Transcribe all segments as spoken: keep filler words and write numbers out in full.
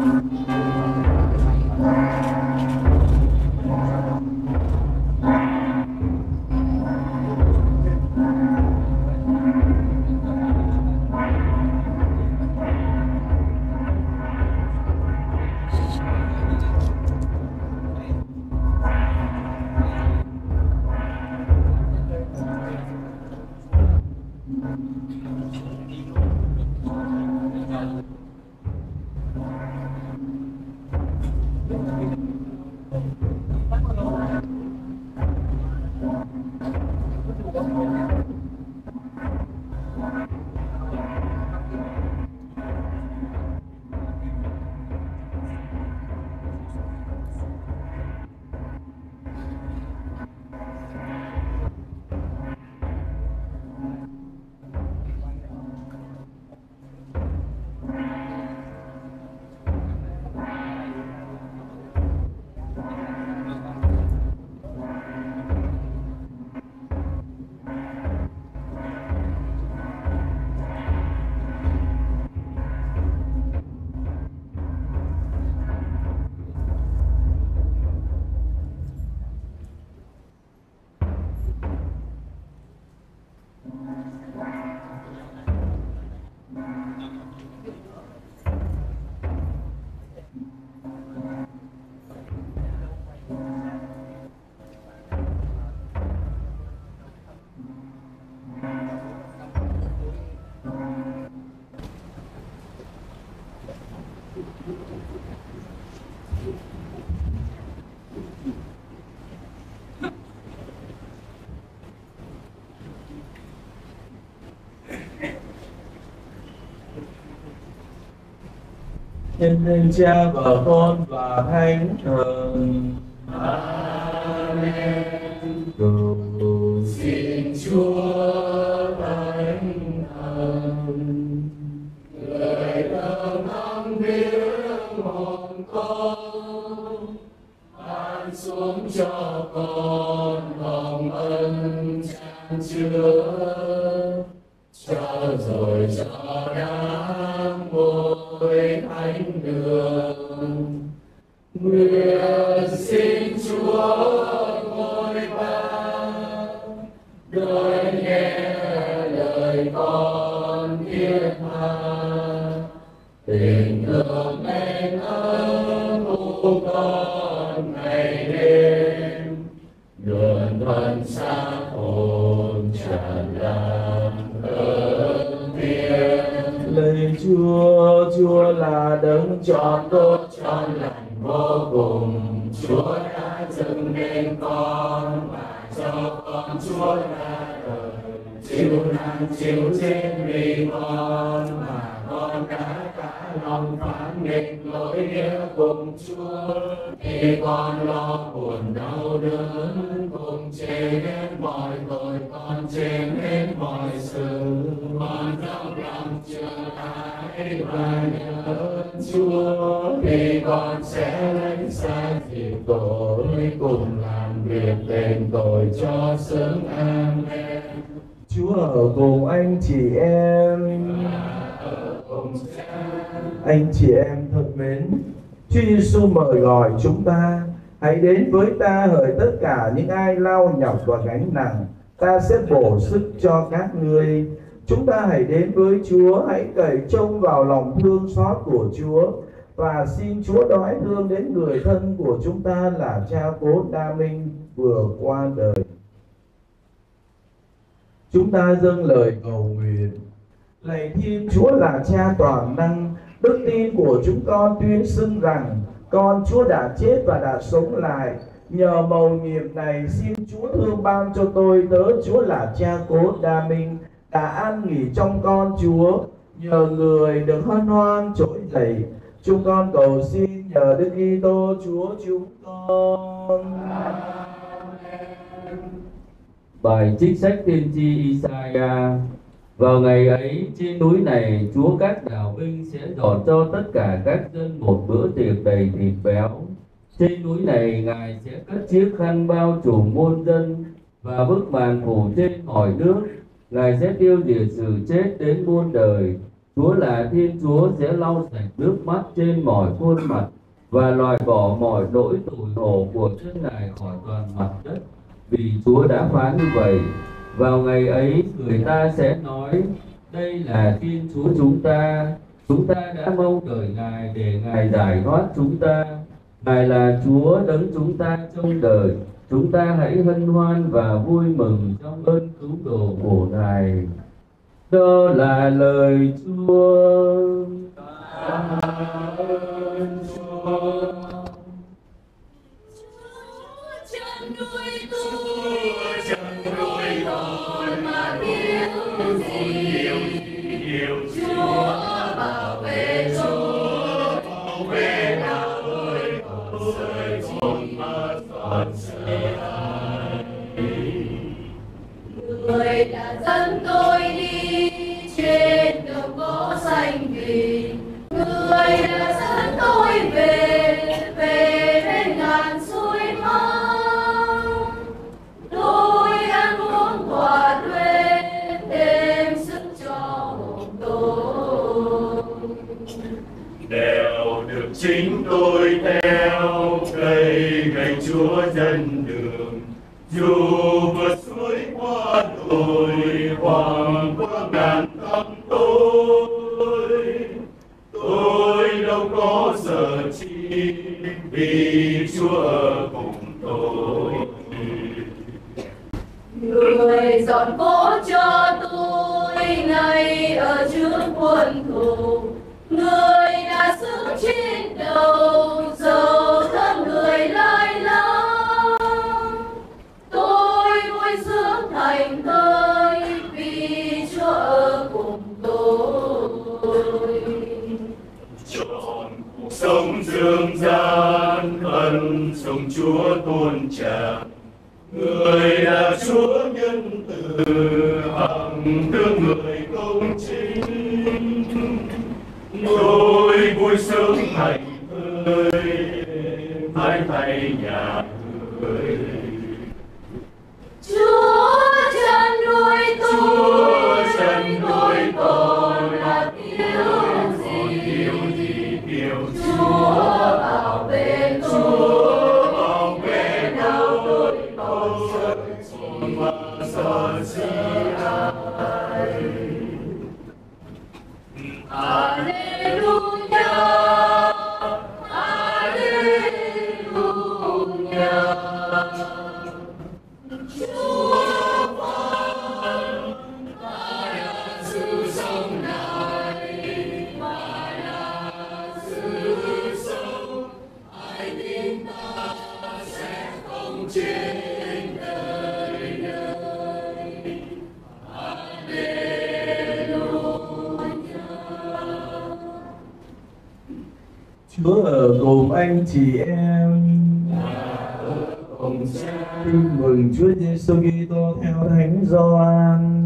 Nhân danh Cha và Con và Thánh Thần. Amen. Cầu xin Chúa Thánh Thần lời thơm thắm viếng hồn con, ban xuống cho con hồng ân chan chứa, cho rồi cho đám ngôi thánh đường. Nguyện xin Chúa ngôi Ba đón nghe lời con thiết tha, tình thương mến ơn của con ngày đêm, luôn thuần xác hồn tràn lan ơn tiếng. Lạy Chúa, Chúa là đấng chọn tốt Trọn lành vô cùng, Chúa đã dựng nên con và cho con Chúa ra đời, chịu nạn chịu chết vì con mà con đã cả lòng phản nghịch lỗi nghĩa cùng Chúa. Khi con lo buồn đau đớn cùng chê hết mọi tội, con chê hết mọi sự, con dốc lòng chưa ai và nhớ ơn Chúa. Thì con sẽ lãnh xa dịp tội, cùng làm việc đền tội cho xứng. Amen. Chúa ở cùng anh chị em. Ở cùng Cha. Anh chị em thật mến, Chúa Giêsu mời gọi chúng ta: hãy đến với ta hỡi tất cả những ai lao nhọc và gánh nặng, ta sẽ bổ sức cho các ngươi. Chúng ta hãy đến với Chúa, hãy cậy trông vào lòng thương xót của Chúa và xin Chúa đói thương đến người thân của chúng ta là cha cố Đa Minh vừa qua đời. Chúng ta dâng lời cầu nguyện. Lạy Thiên Chúa là Cha toàn năng, đức tin của chúng con tuyên xưng rằng con Chúa đã chết và đã sống lại. Nhờ mầu nhiệm này, xin Chúa thương ban cho tôi tớ Chúa là cha cố Đa Minh đã an nghỉ trong con Chúa. Nhờ người được hân hoan trỗi dậy, chúng con cầu xin nhờ Đức Kitô Chúa chúng con. Bài trích sách tiên tri Isaiah. Vào ngày ấy, trên núi này, Chúa các đạo binh sẽ dọn cho tất cả các dân một bữa tiệc đầy thịt béo. Trên núi này, Ngài sẽ cất chiếc khăn bao trùm muôn dân và bức màn phủ trên mọi nước. Ngài sẽ tiêu diệt sự chết đến muôn đời. Chúa là Thiên Chúa sẽ lau sạch nước mắt trên mọi khuôn mặt và loại bỏ mọi nỗi tủi hổ của dân Ngài khỏi toàn mặt đất. Vì Chúa đã phán như vậy. Vào ngày ấy người ta sẽ nói: đây là Thiên Chúa chúng ta. Chúng ta đã mong đợi Ngài để Ngài giải thoát chúng ta. Ngài là Chúa đấng chúng ta trông đợi. Chúng ta hãy hân hoan và vui mừng trong ơn cứu độ của Ngài. Đó là lời Chúa. Cảm ơn Chúa. Chân nuôi tôi, chân nuôi tôi mà thiếu gì? Chúa bảo vệ tôi, bảo vệ đạo tôi, không rời chỉ mà toàn sẽ ai. Người đã dẫn tôi đi trên đường có xanh vì, người đã dẫn tôi về, về bên ngàn suối mong. Tôi ăn uống thỏa thuê, thêm sức cho hồn tôi. Đèo được chính tôi theo, cây gậy Chúa dân đường. Dù vượt suối qua đồi, hoàng qua ngàn năm tôi, tôi đâu có sợ chi, vì Chúa ở cùng tôi. Người dọn phố cho tôi ngay ở trước quân thù, người đã giữ trên đầu dầu thơm người lai láng. Tôi vui sướng thành thơi vì Chúa ở cùng tôi. Trọn cuộc sống dương gian ân sông Chúa tuôn tràn. Người là Chúa nhân từ, hằng thương người công chính. Tôi vui sướng thành thơi, mãi thay nhà người. Chúa chăn nuôi tôi, Chúa chăn nuôi tôi, là thiếu gì? thiếu gì thiếu Chúa bảo vệ tôi, Chúa bảo vệ nào tôi không sợ chi mà sợ chi ai. Alleluia, Alleluia. Chúa phán ta là sự sống này, ta là sự sống. Ai tin ta sẽ không chết đời đời. Chúa ở cùng anh chị em. Cùng cha. Tin mừng Chúa Giêsu Kitô theo Thánh Gioan.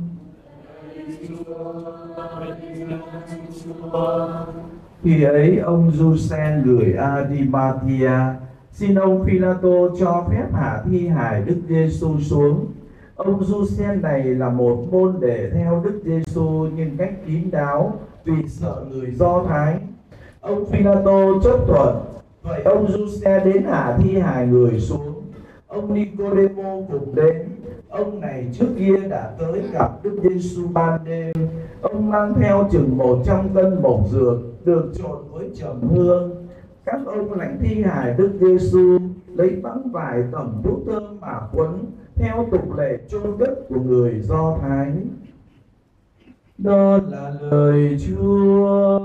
Khi ấy ông Giuse gửi Arimathia xin ông Phi-la-tô cho phép hạ thi hài Đức Giêsu xuống. Ông Giuse này là một môn đệ theo Đức Giêsu nhưng cách kín đáo vì sợ người Do Thái. Ông Phi-la-tô chấp thuận. Vậy ông Giuse đến hạ thi hài người xuống. Ông Nicodemo cùng đến. Ông này trước kia đã tới gặp Đức Giêsu ban đêm. Ông mang theo chừng một trăm cân mộc dược được trộn với trầm hương. Các ông lãnh thi hài Đức Giêsu lấy băng vải tẩm thuốc thơm mà quấn theo tục lệ chôn cất của người Do Thái. Đó là lời Chúa.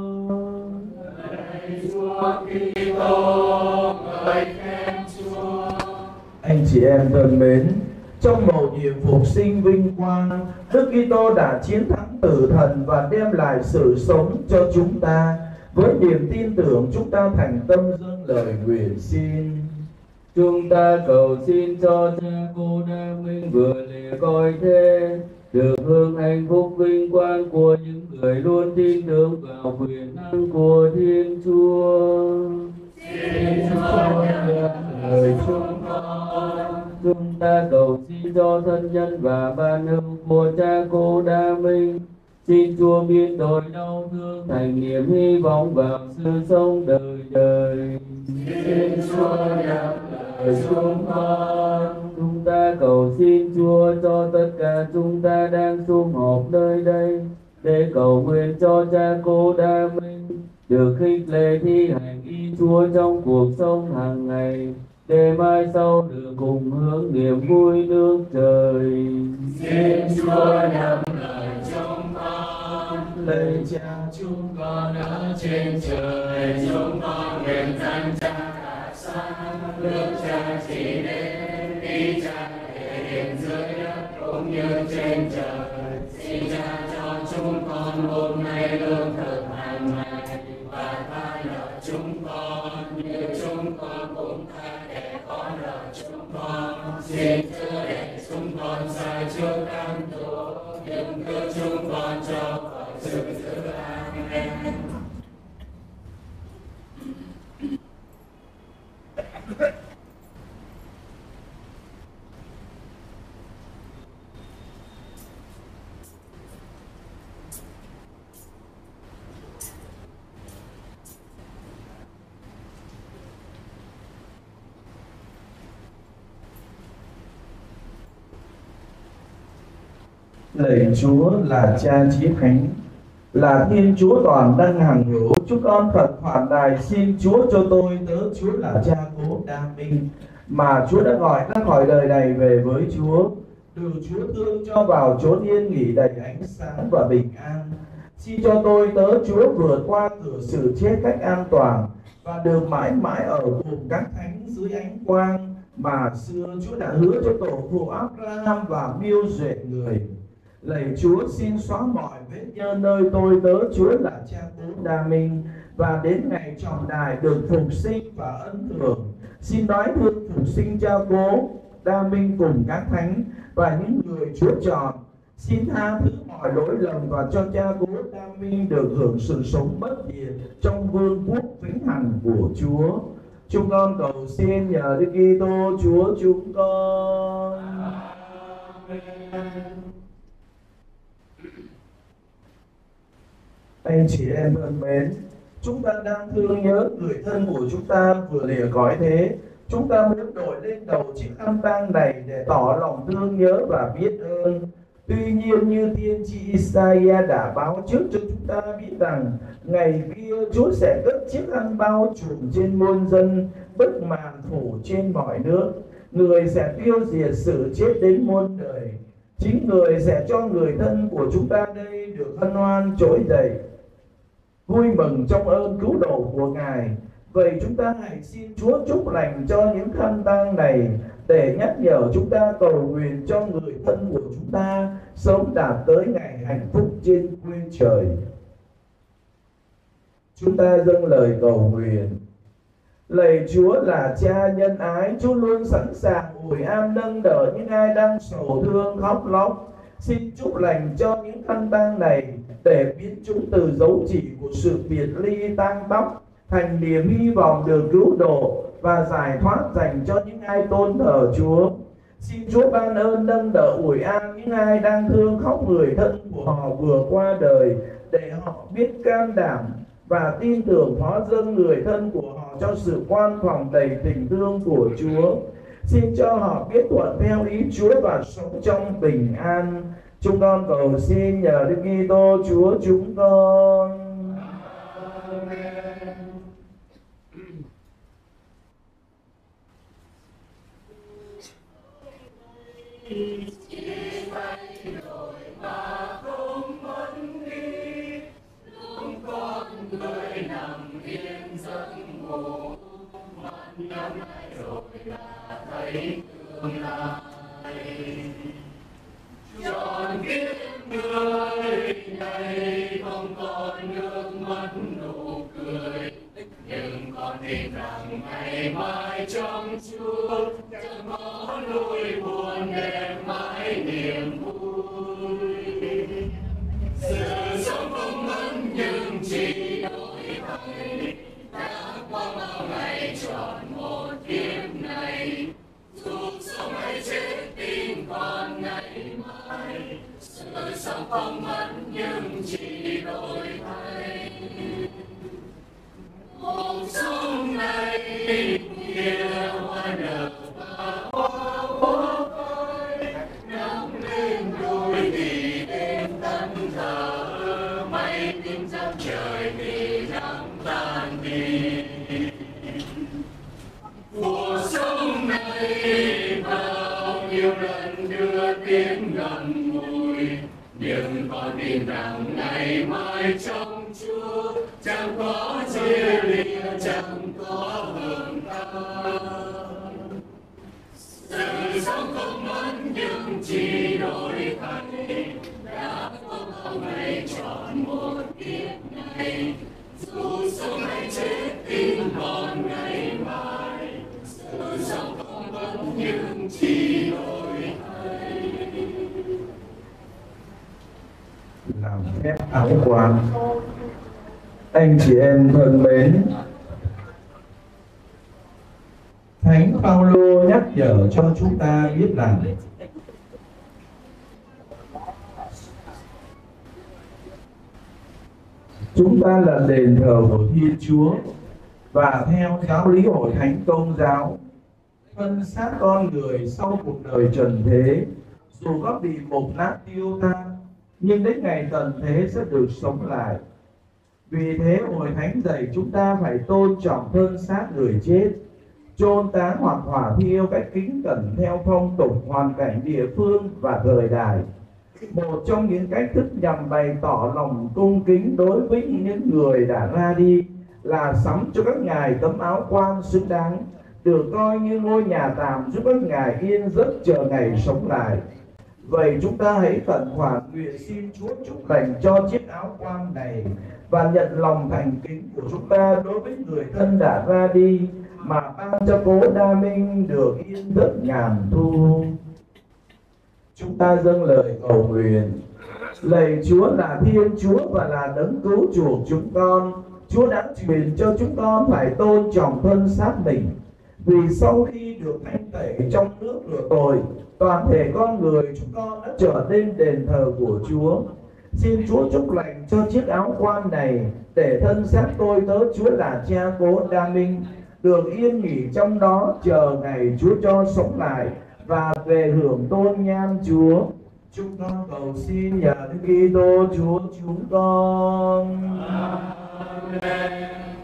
Anh chị em thân mến, trong mầu nhiệm phục sinh vinh quang, Đức Kitô đã chiến thắng tử thần và đem lại sự sống cho chúng ta. Với niềm tin tưởng, chúng ta thành tâm dâng lời nguyện xin. Chúng ta cầu xin cho cha cô Đa Minh vừa lìa cõi thế, được hưởng hạnh phúc vinh quang của những người luôn tin tưởng vào quyền năng của Thiên Chúa. Xin Chúa nhận lời chúng con. Chúng ta cầu xin cho thân nhân và ban hữu của cha cô Đa Minh, Xin Chúa biến đổi đau thương thành niềm hy vọng vào sự sống đời đời. Xin Chúa đáp lời chúng con. Chúng ta cầu xin Chúa cho tất cả chúng ta đang sum họp nơi đây, để cầu nguyện cho cha cô Đa Minh được khích lệ thi hành ý Chúa trong cuộc sống hàng ngày, để mai sau được cùng hướng niềm vui nước trời. Xin Chúa đáp lời chúng con. Lạy Cha chúng con ở trên trời, chúng con nguyện danh Cha cả sáng, nước Cha chỉ đến, ý Cha thể hiện dưới đất cũng như trên trời. Xin Cha cho chúng con hôm nay lương thực hàng ngày, và tha nợ chúng con như chúng con cũng tha kẻ có nợ chúng con. Xin chớ để chúng con sai trước cám dỗ, nhưng cứu chúng con cho khỏi sự dữ. Amen. Lạy Chúa là Cha Chí Thánh, là Thiên Chúa toàn năng hằng hữu, chúng con thật khoản đài xin Chúa cho tôi tớ Chúa là Cha Cố Đa Minh mà Chúa đã gọi ra khỏi đời này về với Chúa, được Chúa thương cho vào chốn yên nghỉ đầy ánh sáng và bình an. Xin cho tôi tớ Chúa vượt qua cửa sự chết cách an toàn và được mãi mãi ở cùng các thánh dưới ánh quang mà xưa Chúa đã hứa cho tổ phụ Abraham và Miêu Duệ người. Lạy Chúa xin xóa mọi vết nhơ nơi tôi tớ Chúa là Cha Cố Đa Minh, và đến ngày trọng đại được phục sinh và ân thường. Xin nói thương phục sinh Cha Cố Đa Minh cùng các thánh và những người Chúa chọn. Xin tha thứ mọi lỗi lầm và cho Cha Cố Đa Minh được hưởng sự sống bất diệt trong vương quốc vĩnh hằng của Chúa. Chúng con cầu xin nhờ Đức Kitô Chúa chúng con. Amen. Anh chị em thân mến, chúng ta đang thương nhớ người thân của chúng ta vừa lìa cõi thế. Chúng ta muốn đội lên đầu chiếc khăn tang này để tỏ lòng thương nhớ và biết ơn. Tuy nhiên như tiên tri Isaiah đã báo trước cho chúng ta biết rằng ngày kia Chúa sẽ cất chiếc khăn bao trùm trên muôn dân, bức màn phủ trên mọi nước. Người sẽ tiêu diệt sự chết đến muôn đời. Chính người sẽ cho người thân của chúng ta đây được hân hoan trỗi dậy, vui mừng trong ơn cứu độ của Ngài. Vậy chúng ta hãy xin Chúa chúc lành cho những khăn tang này, để nhắc nhở chúng ta cầu nguyện cho người thân của chúng ta sớm đạt tới ngày hạnh phúc trên quê trời. Chúng ta dâng lời cầu nguyện. Lạy Chúa là Cha nhân ái, Chúa luôn sẵn sàng ủi an nâng đỡ những ai đang sầu thương khóc lóc. Xin chúc lành cho những khăn tang này, để biến chúng từ dấu chỉ của sự biệt ly tang tóc thành niềm hy vọng được cứu độ và giải thoát dành cho những ai tôn thờ Chúa. Xin Chúa ban ơn nâng đỡ ủi an những ai đang thương khóc người thân của họ vừa qua đời, để họ biết can đảm và tin tưởng hóa dâng người thân của họ cho sự quan phòng đầy tình thương của Chúa. Xin cho họ biết thuận theo ý Chúa và sống trong bình an. Chúng con cầu xin nhờ Đức Kitô Chúa chúng con. Amen. Chỉ thay đổi mà không mất đi, lúc con người nằm yên giấc ngủ, mắt nhắm lại rồi đã thấy tương lai. Trọn kiếp người này không còn nước mắt nụ cười, nhưng con tin rằng ngày mai trong Chúa chẳng có nỗi buồn để mãi niềm vui. Sự sống không mất nhưng chỉ đổi thay, đã qua bao ngày trọn một kiếp này. Dù sống hay chết tin con ngày mai, sự sống không mất nhưng chỉ đổi thay. Cuộc sống này kia hoa nở và hoa hoa phai, nắng lên đôi thì đêm tắt thở, mây tím giăng trời thì nắng tan đi. Cuộc sống này bao nhiêu lần đưa tiếng ngậm ngùi, nhưng con tin rằng ngày mai trong Chúa chẳng có chia lìa, chẳng có hưởng tan. Sự sống không mất nhưng chỉ đổi thay, đã không hôm nay chọn một kiếp này, dù sống hay chết tin còn ngày mai. Sự sống không mất nhưng chỉ đổi thay. Làm phép áo quan. Anh chị em thân mến, Thánh Phaolô nhắc nhở cho chúng ta biết rằng chúng ta là đền thờ của Thiên Chúa, và theo giáo lý Hội Thánh Công giáo, thân xác con người sau cuộc đời trần thế dù có bị mục nát tiêu tan, nhưng đến ngày tận thế sẽ được sống lại. Vì thế Hội Thánh dạy chúng ta phải tôn trọng thân xác người chết, chôn táng hoặc hỏa thiêu cách kính cẩn theo phong tục, hoàn cảnh địa phương và thời đại. Một trong những cách thức nhằm bày tỏ lòng cung kính đối với những người đã ra đi là sắm cho các ngài tấm áo quan xứng đáng, được coi như ngôi nhà tạm giúp các ngài yên giấc chờ ngày sống lại. Vậy chúng ta hãy khẩn khoản nguyện xin Chúa chúc lành cho chiếc áo quan này và nhận lòng thành kính của chúng ta đối với người thân đã ra đi, mà ban cho cố Đa Minh được yên giấc ngàn thu. Chúng ta dâng lời cầu nguyện. Lạy Chúa là Thiên Chúa và là đấng cứu chuộc chúng con, Chúa đã truyền cho chúng con phải tôn trọng thân xác mình, vì sau khi được thanh tẩy trong nước rửa tội, toàn thể con người chúng con đã trở nên đền thờ của Chúa. Xin Chúa chúc lành cho chiếc áo quan này, để thân xác tôi tớ Chúa là Cha Cố Đa Minh được yên nghỉ trong đó, chờ ngày Chúa cho sống lại và về hưởng tôn nhan Chúa. Chúng con cầu xin nhờ Đức Kitô Chúa chúng con. Amen.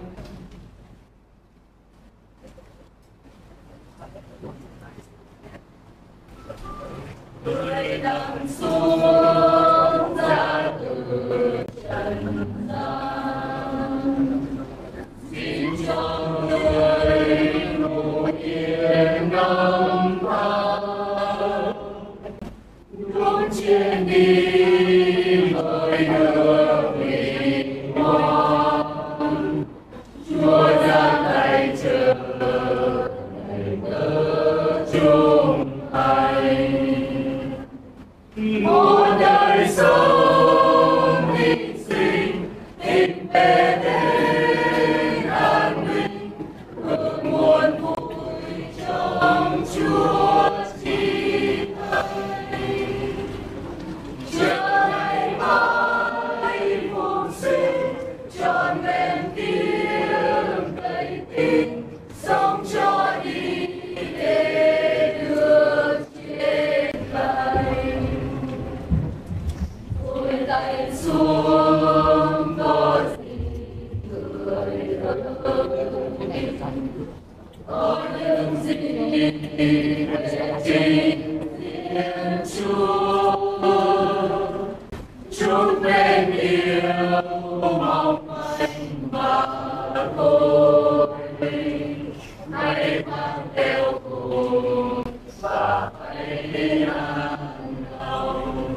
Người đang xuống ra từ trần gian, xin cho người ngủ yên năm tháng, luôn trên đi lời được vinh quang. Chúa ra tay chờ ngày tớ chung thành. Một đời sống hy sinh tìm về đến an ninh, ước muốn vui trong Chúa chỉ thấy. Chờ ngày mai phục sinh trọn vẹn tiếng đầy tin, sống cho đi để được trên cánh. Ôi lạy xuống có gì người ơi, có những gì để trình diện Chúa. Chúc bên yêu mong manh và tôi, hãy mang theo cùng và hãy an lòng.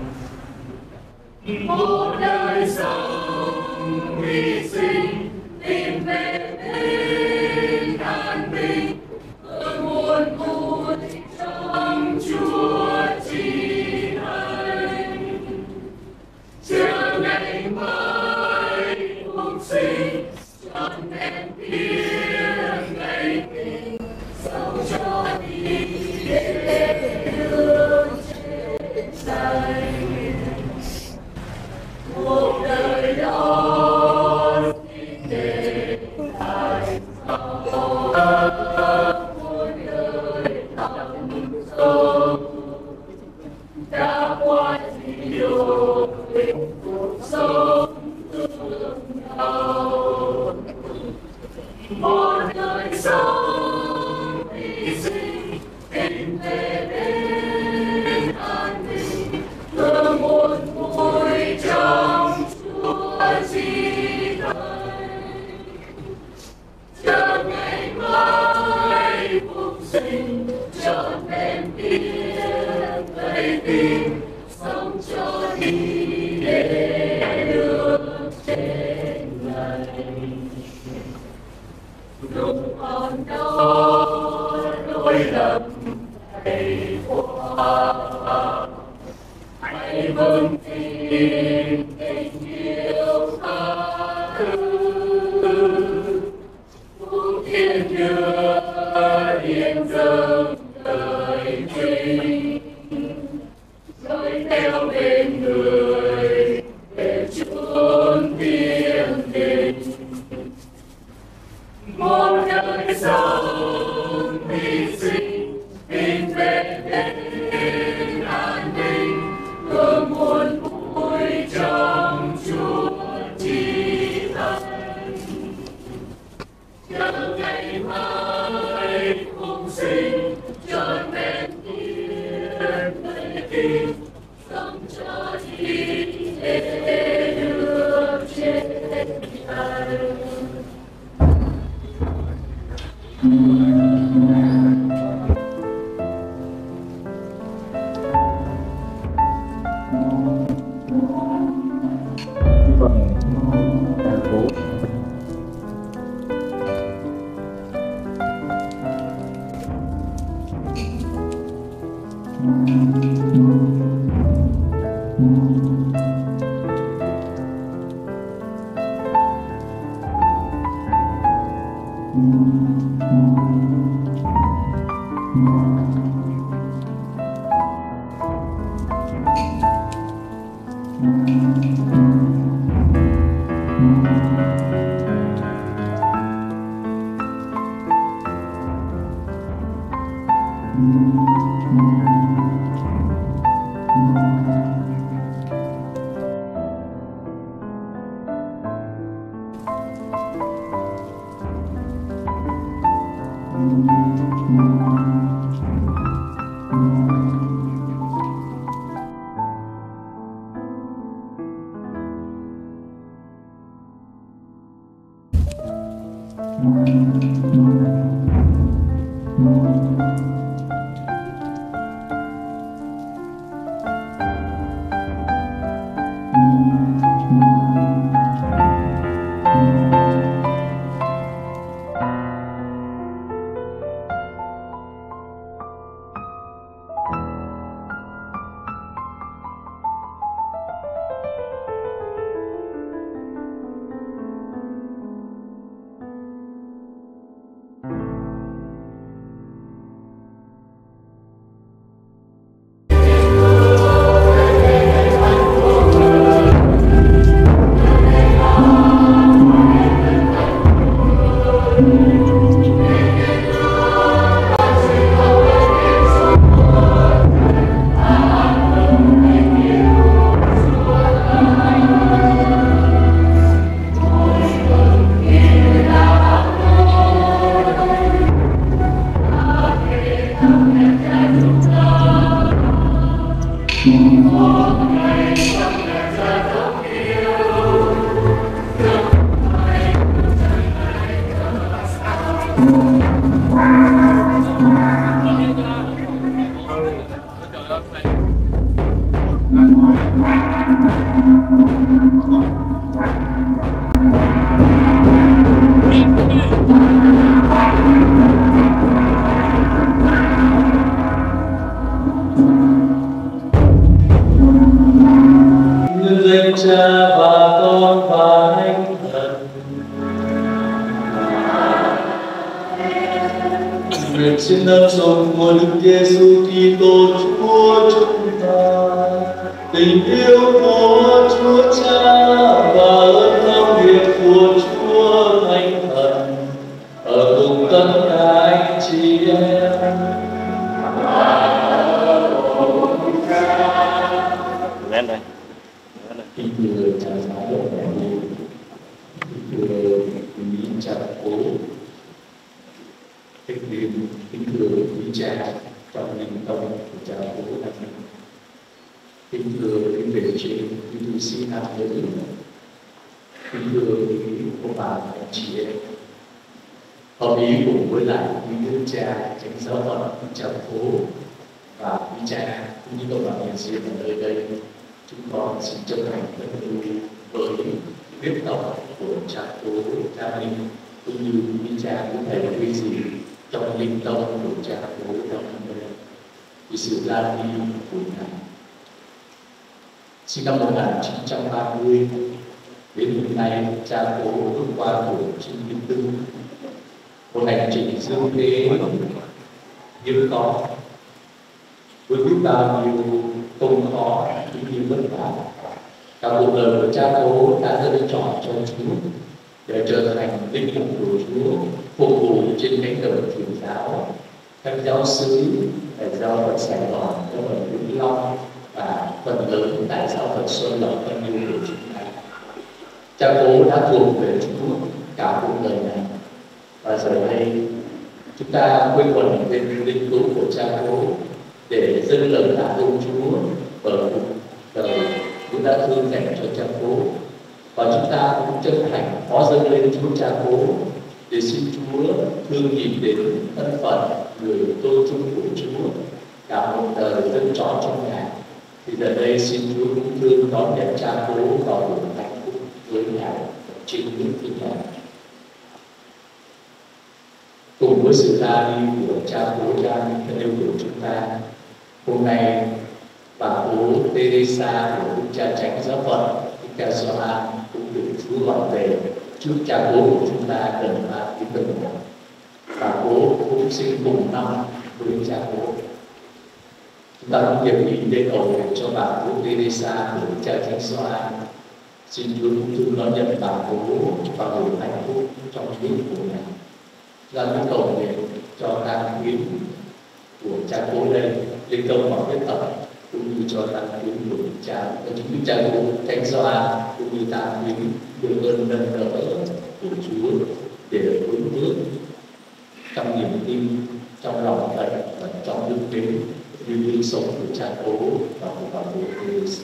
Một đời sống hy sinh tìm về bên an bình, ước muốn vui trong Chúa chỉ hay. Chờ ngày mai phục sinh trọn vẹn tiếng ngày tình, sống cho đi để được trên danh. sinh trọn vẹn tiếng vậy tìm sống cho đi để được trên ngày lúc còn đó lỗi lầm hãy qua hãy vững tin tình yêu tha thứ cũng thiên đưa hiến dâng đời trinh rồi theo bên người để chốn thiên đình một đời sống hy sinh tìm về đến an ninh hương muôn vui trong Chúa chí thánh cho ngày mai cùng sinh trọn vẹn thiên đầy tình sống cho đi để được trên trời. Xin ơn dùng của Đức Giêsu Kitô Chúa chúng ta, tình yêu của Chúa Cha và ơn thông điệp của Chúa Thánh Thần ở cùng tất cả anh chị em. Lên đây. Kính thưa cha giáo mẹ Linh, kính thưa quý cha cố, kính thưa kính thưa quý cha trong linh tông của cha cố Đăng Minh, kính thưa kính bề trên quý tu sĩ nam nữ, kính thưa quý cô bà anh chị em, hợp ý cùng với lại quý đức cha Chánh Giáo phận cha phố và quý cha cũng như cộng đoàn hiền sĩ ở nơi đây, chúng con xin chân thành thân vui với biết tâm của cha phố, cha Linh cũng như quý cha cũng thầy quý gì trong linh tâm của cha phố trong nơi đây, vì sự ra đi của ngài. Sinh năm một nghìn chín trăm ba mươi đến hôm nay, cha phố bước qua tuổi chín mươi tư, một hành trình dương thế hiếm có với biết bao nhiêu công khó cũng như vất vả. Cả cuộc đời của cha phố đã lựa chọn cho Chúa để trở thành linh mục của Chúa, phục vụ trên cánh đồng truyền giáo, các giáo sứ tại giáo phận Sài Gòn, giáo phận Vĩnh Long và phần lớn tại giáo phận Xuân Lộc thân yêu của chúng ta. Cha phố đã thuộc về Chúa cả cuộc đời này, và giờ đây chúng ta quây quần bên linh cữu của cha phố để dâng lời tạ ơn Chúa bởi cuộc đời Chúa đã thương dành cho cha phố, và chúng ta cũng chân thành phó dâng lên Chúa cha phố để xin Chúa thương nhìn đến thân phận người tôi chung của Chúa cả một đời dân trọn trong Ngài. Thì giờ đây xin Chúa cũng thương đón nhận cha phố vào buổi hạnh phúc với Ngài trên những thiên đàng. Cùng với sự ra đi của cha phố cha thân yêu của chúng ta, hôm nay bà phố Teresa của Đức cha Chánh Giáo phận Đức cha Gioan cũng được Chúa gọi về trước cha phố của chúng ta gần ba tiếng đồng hồ. Bà phố cũng sinh cùng năm với cha phố. Chúng ta cũng hiệp ý để cầu nguyện cho bà phố Teresa của Đức cha Chánh Gioan. Xin Chúa cũng thương đón nhận bà phố vào buổi hạnh phúc trong linh của Ngài. Ra những cầu nguyện cho tang quyến của cha phố đây, linh công bảo huyết tập, cũng như cho tang quyến của cha của chính Đức cha phố Thánh Gioan, cũng như tang quyến được ơn nâng đỡ của Chúa để được vững bước trong niềm tin, trong lòng thầy và trong đức tính như gương sống của cha phố và của bà phố Teresa.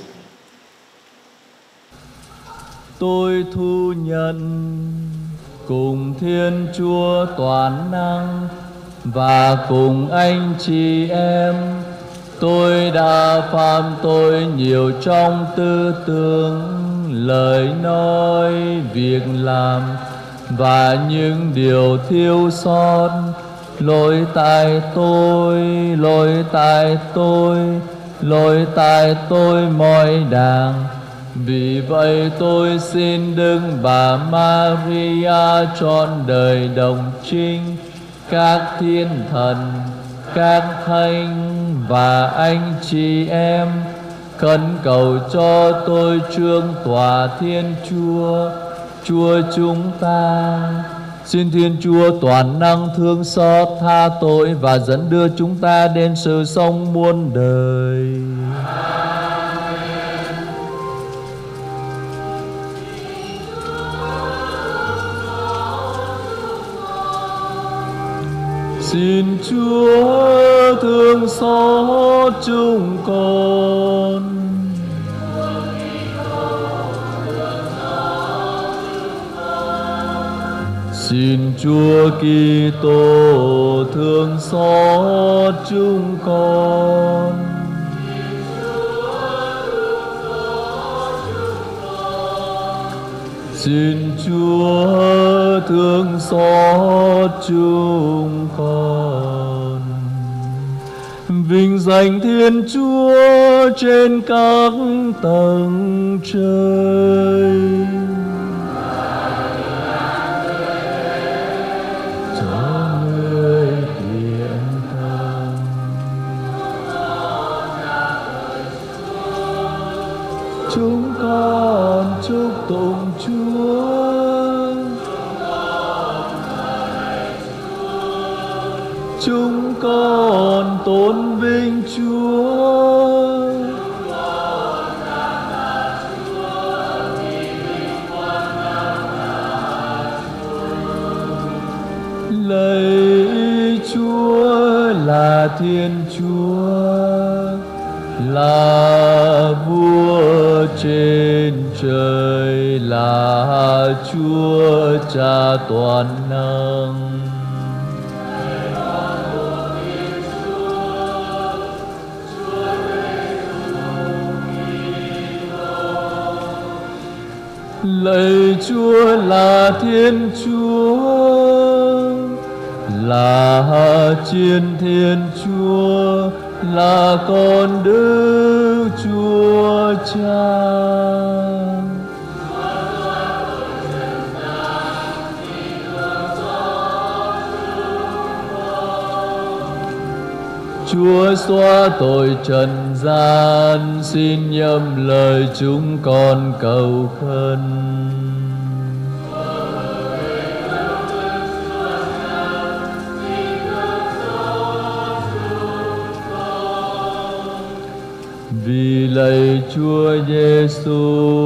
Tôi thu nhận cùng Thiên Chúa toàn năng và cùng anh chị em, tôi đã phạm tội nhiều trong tư tưởng, lời nói, việc làm và những điều thiếu sót. Lỗi tại tôi, lỗi tại tôi, lỗi tại tôi mọi đàng. Vì vậy tôi xin Đức Bà Maria trọn đời đồng trinh, các thiên thần, các thánh và anh chị em khẩn cầu cho tôi trương tòa Thiên Chúa, Chúa chúng ta. Xin Thiên Chúa toàn năng thương xót tha tội và dẫn đưa chúng ta đến sự sống muôn đời. Xin Chúa thương xót chúng con. Xin Chúa Kitô thương xót chúng con. Xin Chúa thương xót chúng con. Vinh danh Thiên Chúa trên các tầng trời. Cho người thiện thần. Chúng con chúc tụng Chúa. Chúng con tôn vinh Chúa. Lạy Chúa là Thiên Chúa, là vua trên trời, là Chúa Cha toàn năng. Lạy Chúa là Thiên Chúa, là Chiến Thiên Chúa, là Con Đức Chúa Cha. Chúa xóa tội trần gian, xin nhậm lời chúng con cầu khẩn. Vì lạy Chúa Giêsu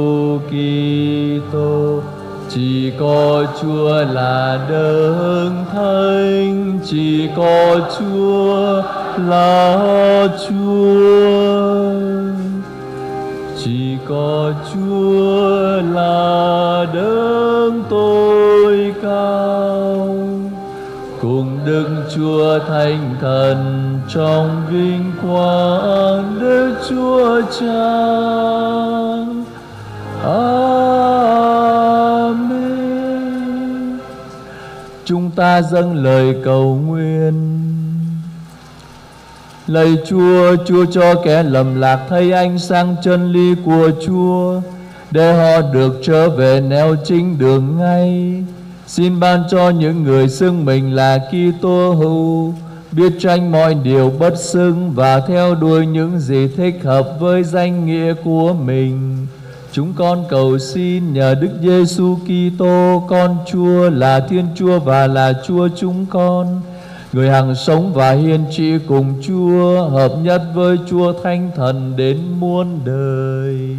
Kitô, chỉ có Chúa là Đấng Thánh, chỉ có Chúa là Chúa, chỉ có Chúa là Đấng tối cao, cùng Đức Chúa Thánh Thần trong vinh quang Đức Chúa Cha. Amen. Chúng ta dâng lời cầu nguyện. Lạy Chúa, Chúa cho kẻ lầm lạc thấy ánh sáng chân lý của Chúa, để họ được trở về nẻo chính đường ngay. Xin ban cho những người xưng mình là Kitô hữu biết tránh mọi điều bất xưng và theo đuổi những gì thích hợp với danh nghĩa của mình. Chúng con cầu xin nhờ Đức Giêsu Kitô, con Chúa, là Thiên Chúa và là Chúa chúng con, người hằng sống và hiên trị cùng Chúa, hợp nhất với Chúa Thánh Thần đến muôn đời.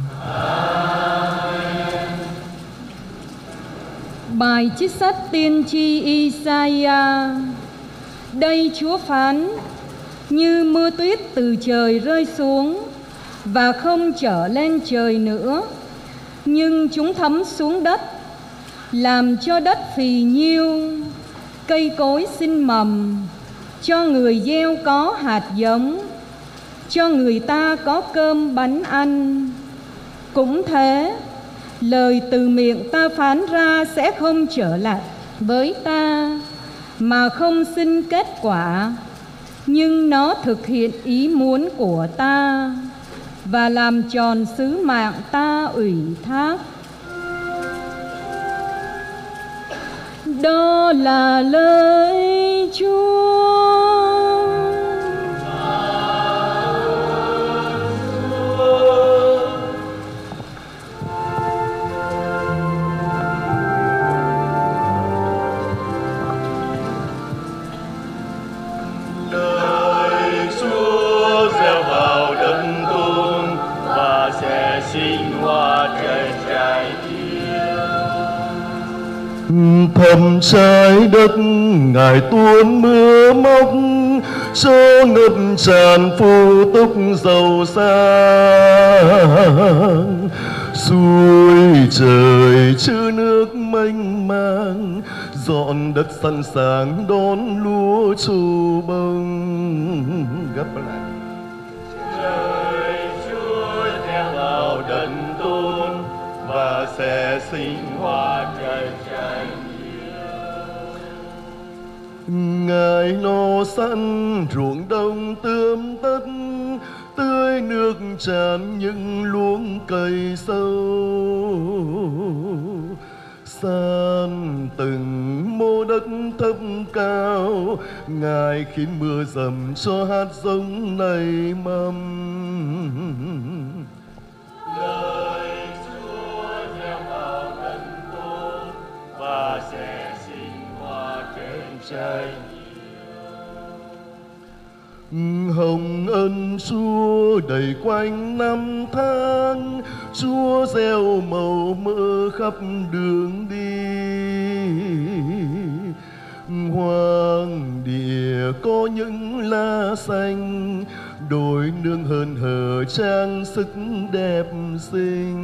Bài trích sách tiên tri Isaiah. Đây Chúa phán: như mưa tuyết từ trời rơi xuống và không trở lên trời nữa, nhưng chúng thấm xuống đất, làm cho đất phì nhiêu, cây cối sinh mầm, cho người gieo có hạt giống, cho người ta có cơm bánh ăn. Cũng thế, lời từ miệng ta phán ra sẽ không trở lại với ta mà không sinh kết quả, nhưng nó thực hiện ý muốn của ta và làm tròn sứ mạng ta ủy thác. Đó là lời Chúa. Thầm trái đất Ngài tuôn mưa móc, số ngập tràn phù túc giàu sang. Suối trời chữ nước mênh mang, dọn đất sẵn sàng đón lúa trù bông. Gấp lại. Trời Chúa theo vào đất tôn và sẽ sinh hoa trời trái. Ngài lo sẵn ruộng đồng tươm tất, tưới nước tràn những luống cây sâu. San từng mô đất thấp cao, Ngài khiến mưa dầm cho hạt giống nảy mầm. Lời Chúa theo vào đất tôn và sẽ sinh hoa trên trái. Hồng ân Chúa đầy quanh năm tháng, Chúa gieo màu mỡ khắp đường đi. Hoang địa có những lá xanh, đồi nương hơn hở trang sức đẹp xinh.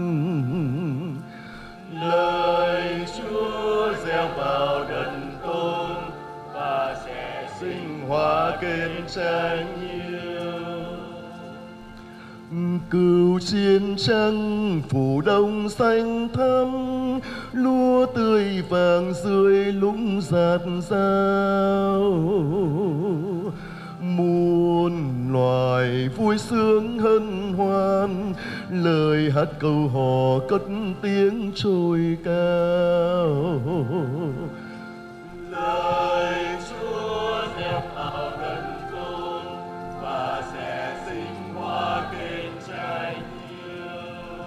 Lời Chúa gieo vào đất tôn và sẽ sinh hoa kết trái nhiều. Cửu chiến trăng phủ đông xanh thắm, lúa tươi vàng dưới lũng rạt rào. Muôn loài vui sướng hân hoan, lời hát câu hò cất tiếng trôi cao. Lời Chúa gieo vào đất con và sẽ sinh hoa kết trái nhiều.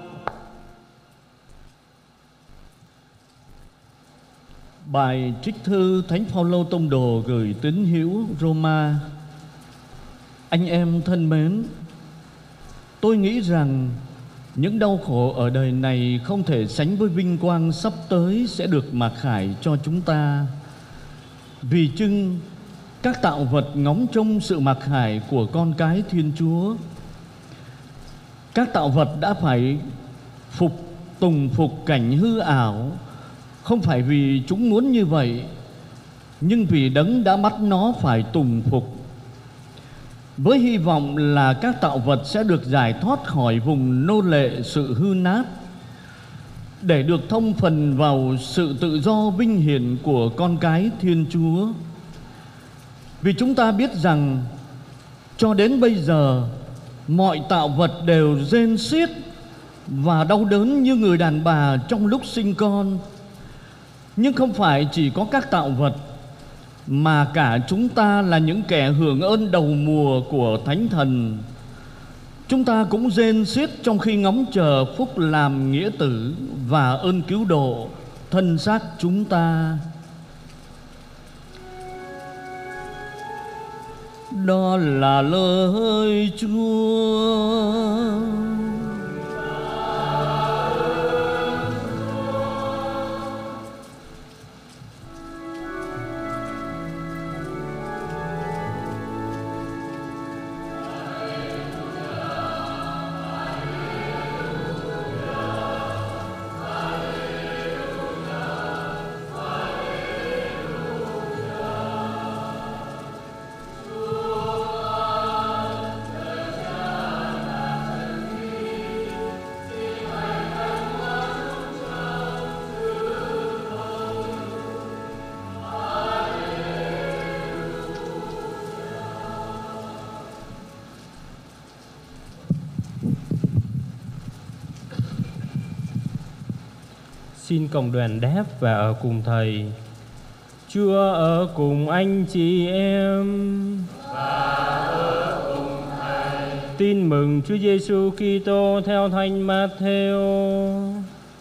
Bài trích thư Thánh Phaolô tông đồ gửi tín hữu Roma. Anh em thân mến, tôi nghĩ rằng những đau khổ ở đời này không thể sánh với vinh quang sắp tới sẽ được mặc khải cho chúng ta. Vì chưng các tạo vật ngóng trông sự mặc khải của con cái Thiên Chúa. Các tạo vật đã phải phục tùng phục cảnh hư ảo, không phải vì chúng muốn như vậy, nhưng vì Đấng đã bắt nó phải tùng phục, với hy vọng là các tạo vật sẽ được giải thoát khỏi vùng nô lệ sự hư nát, để được thông phần vào sự tự do vinh hiển của con cái Thiên Chúa. Vì chúng ta biết rằng cho đến bây giờ mọi tạo vật đều rên xiết và đau đớn như người đàn bà trong lúc sinh con. Nhưng không phải chỉ có các tạo vật, mà cả chúng ta là những kẻ hưởng ơn đầu mùa của Thánh Thần. Chúng ta cũng rên xiết trong khi ngóng chờ phúc làm nghĩa tử và ơn cứu độ thân xác chúng ta. Đó là lời Chúa. Xin cộng đoàn đáp và ở cùng Thầy. Chúa ở cùng anh chị em và ở cùng Thầy. Tin mừng Chúa Giêsu Kitô theo Thánh Matthew.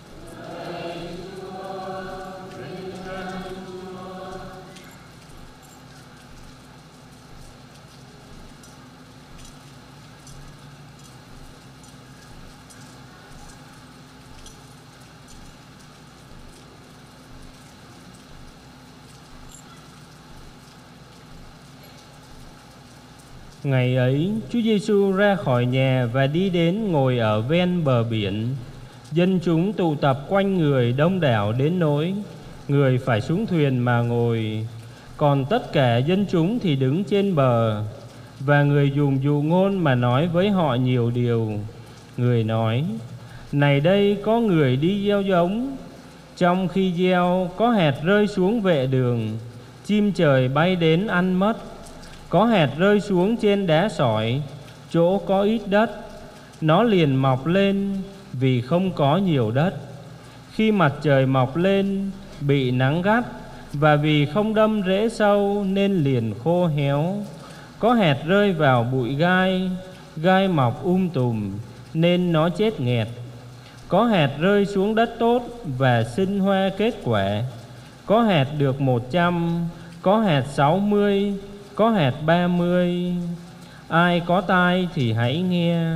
Ngày ấy, Chúa Giêsu ra khỏi nhà và đi đến ngồi ở ven bờ biển. Dân chúng tụ tập quanh người đông đảo đến nỗi người phải xuống thuyền mà ngồi, còn tất cả dân chúng thì đứng trên bờ. Và người dùng dụ ngôn mà nói với họ nhiều điều. Người nói: Này đây có người đi gieo giống. Trong khi gieo, có hạt rơi xuống vệ đường, chim trời bay đến ăn mất. Có hạt rơi xuống trên đá sỏi, chỗ có ít đất, nó liền mọc lên vì không có nhiều đất. Khi mặt trời mọc lên, bị nắng gắt, và vì không đâm rễ sâu nên liền khô héo. Có hạt rơi vào bụi gai, gai mọc um tùm nên nó chết nghẹt. Có hạt rơi xuống đất tốt và sinh hoa kết quả. Có hạt được một trăm, có hạt sáu mươi, có hạt ba mươi. Ai có tai thì hãy nghe.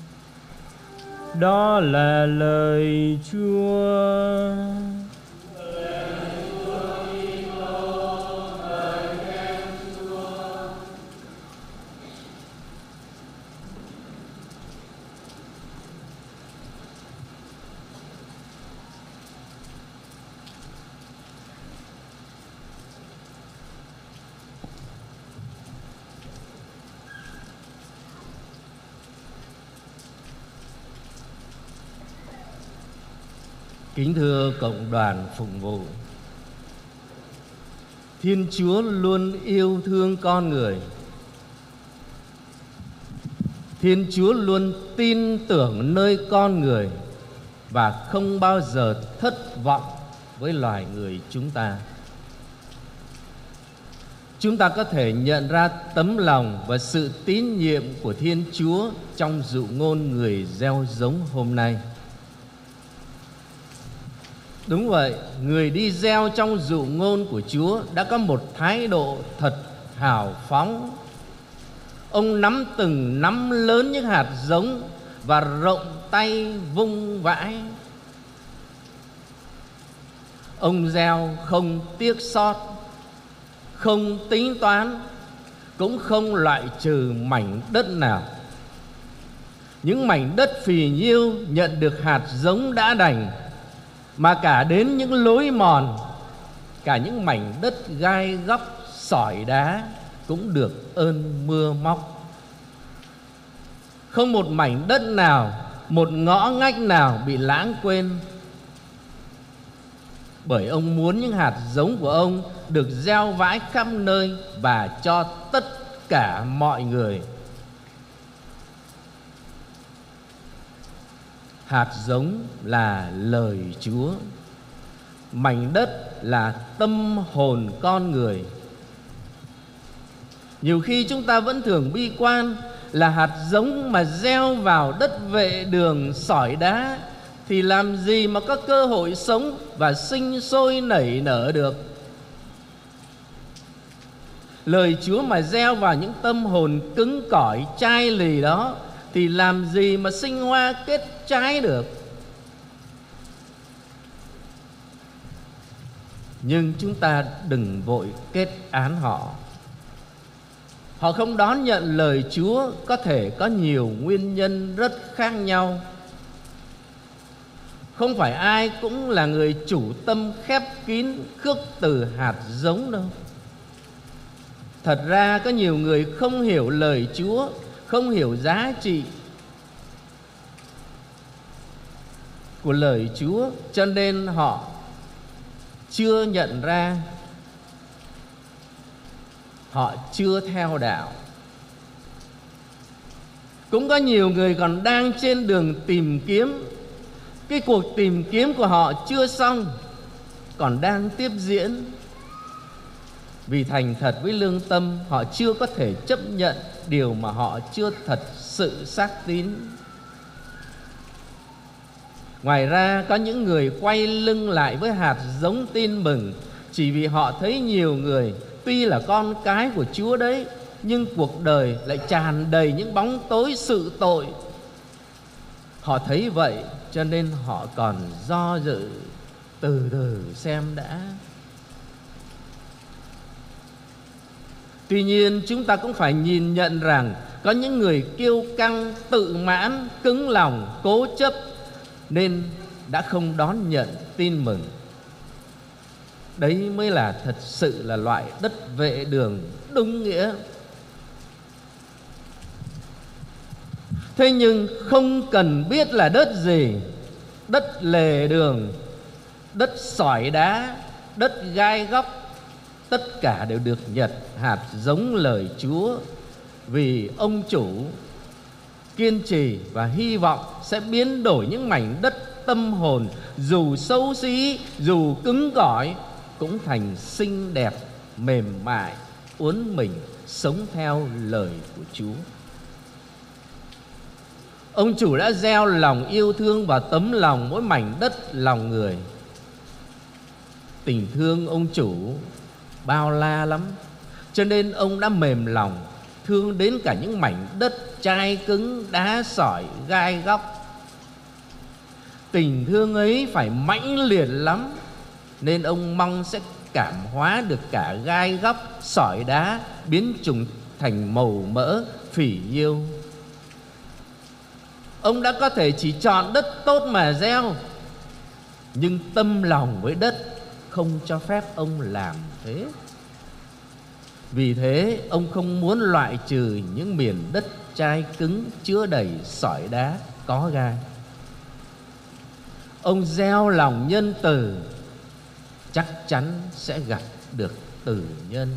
Đó là lời Chúa. Kính thưa cộng đoàn phụng vụ, Thiên Chúa luôn yêu thương con người. Thiên Chúa luôn tin tưởng nơi con người và không bao giờ thất vọng với loài người chúng ta. Chúng ta có thể nhận ra tấm lòng và sự tín nhiệm của Thiên Chúa trong dụ ngôn người gieo giống hôm nay. Đúng vậy, người đi gieo trong dụ ngôn của Chúa đã có một thái độ thật hào phóng. Ông nắm từng nắm lớn những hạt giống và rộng tay vung vãi. Ông gieo không tiếc sót, không tính toán, cũng không loại trừ mảnh đất nào. Những mảnh đất phì nhiêu nhận được hạt giống đã đành, mà cả đến những lối mòn, cả những mảnh đất gai góc sỏi đá cũng được ơn mưa móc. Không một mảnh đất nào, một ngõ ngách nào bị lãng quên, bởi ông muốn những hạt giống của ông được gieo vãi khắp nơi và cho tất cả mọi người. Hạt giống là lời Chúa, mảnh đất là tâm hồn con người. Nhiều khi chúng ta vẫn thường bi quan là hạt giống mà gieo vào đất vệ đường sỏi đá thì làm gì mà có cơ hội sống và sinh sôi nảy nở được. Lời Chúa mà gieo vào những tâm hồn cứng cỏi chai lì đó thì làm gì mà sinh hoa kết trái được. Nhưng chúng ta đừng vội kết án họ. Họ không đón nhận lời Chúa có thể có nhiều nguyên nhân rất khác nhau. Không phải ai cũng là người chủ tâm khép kín khước từ hạt giống đâu. Thật ra có nhiều người không hiểu lời Chúa, không hiểu giá trị của lời Chúa, cho nên họ chưa nhận ra, họ chưa theo đạo. Cũng có nhiều người còn đang trên đường tìm kiếm. Cái cuộc tìm kiếm của họ chưa xong, còn đang tiếp diễn. Vì thành thật với lương tâm, họ chưa có thể chấp nhận điều mà họ chưa thật sự xác tín. Ngoài ra, có những người quay lưng lại với hạt giống tin mừng chỉ vì họ thấy nhiều người tuy là con cái của Chúa đấy, nhưng cuộc đời lại tràn đầy những bóng tối sự tội. Họ thấy vậy cho nên họ còn do dự, từ từ xem đã. Tuy nhiên chúng ta cũng phải nhìn nhận rằng có những người kiêu căng, tự mãn, cứng lòng, cố chấp nên đã không đón nhận tin mừng. Đấy mới là thật sự là loại đất vệ đường đúng nghĩa. Thế nhưng không cần biết là đất gì, đất lề đường, đất sỏi đá, đất gai góc, tất cả đều được nhận hạt giống lời Chúa. Vì ông chủ kiên trì và hy vọng sẽ biến đổi những mảnh đất tâm hồn dù xấu xí, dù cứng cỏi cũng thành xinh đẹp, mềm mại, uốn mình, sống theo lời của Chúa. Ông chủ đã gieo lòng yêu thương và tấm lòng mỗi mảnh đất lòng người. Tình thương ông chủ bao la lắm, cho nên ông đã mềm lòng thương đến cả những mảnh đất chai cứng, đá sỏi, gai góc. Tình thương ấy phải mãnh liệt lắm, nên ông mong sẽ cảm hóa được cả gai góc, sỏi đá, biến chúng thành màu mỡ, phỉ nhiêu. Ông đã có thể chỉ chọn đất tốt mà gieo, nhưng tâm lòng với đất không cho phép ông làm thế. Vì thế ông không muốn loại trừ những miền đất chai cứng chứa đầy sỏi đá có gai. ông gieo lòng nhân từ, chắc chắn sẽ gặp được từ nhân.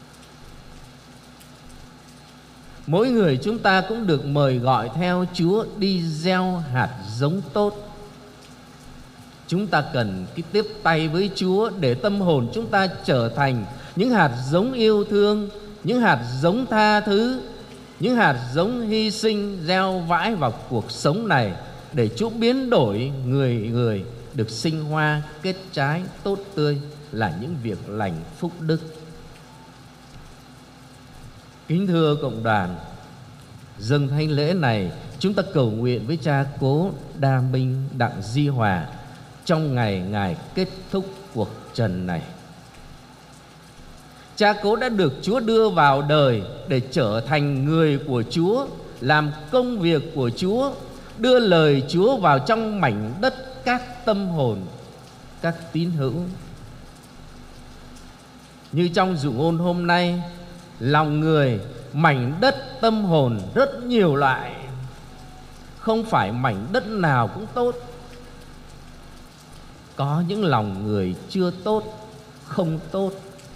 Mỗi người chúng ta cũng được mời gọi theo Chúa đi gieo hạt giống tốt. Chúng ta cần cái tiếp tay với Chúa để tâm hồn chúng ta trở thành những hạt giống yêu thương, những hạt giống tha thứ, những hạt giống hy sinh gieo vãi vào cuộc sống này, để Chúa biến đổi người người được sinh hoa kết trái tốt tươi, là những việc lành phúc đức. Kính thưa cộng đoàn, dâng thánh lễ này chúng ta cầu nguyện với cha cố Đa Minh Đặng Di Hòa trong ngày Ngài kết thúc cuộc trần này. Cha cố đã được Chúa đưa vào đời để trở thành người của Chúa, làm công việc của Chúa, đưa lời Chúa vào trong mảnh đất các tâm hồn, các tín hữu. Như trong dụ ngôn hôm nay, lòng người, mảnh đất tâm hồn rất nhiều loại, không phải mảnh đất nào cũng tốt. Có những lòng người chưa tốt, không tốt.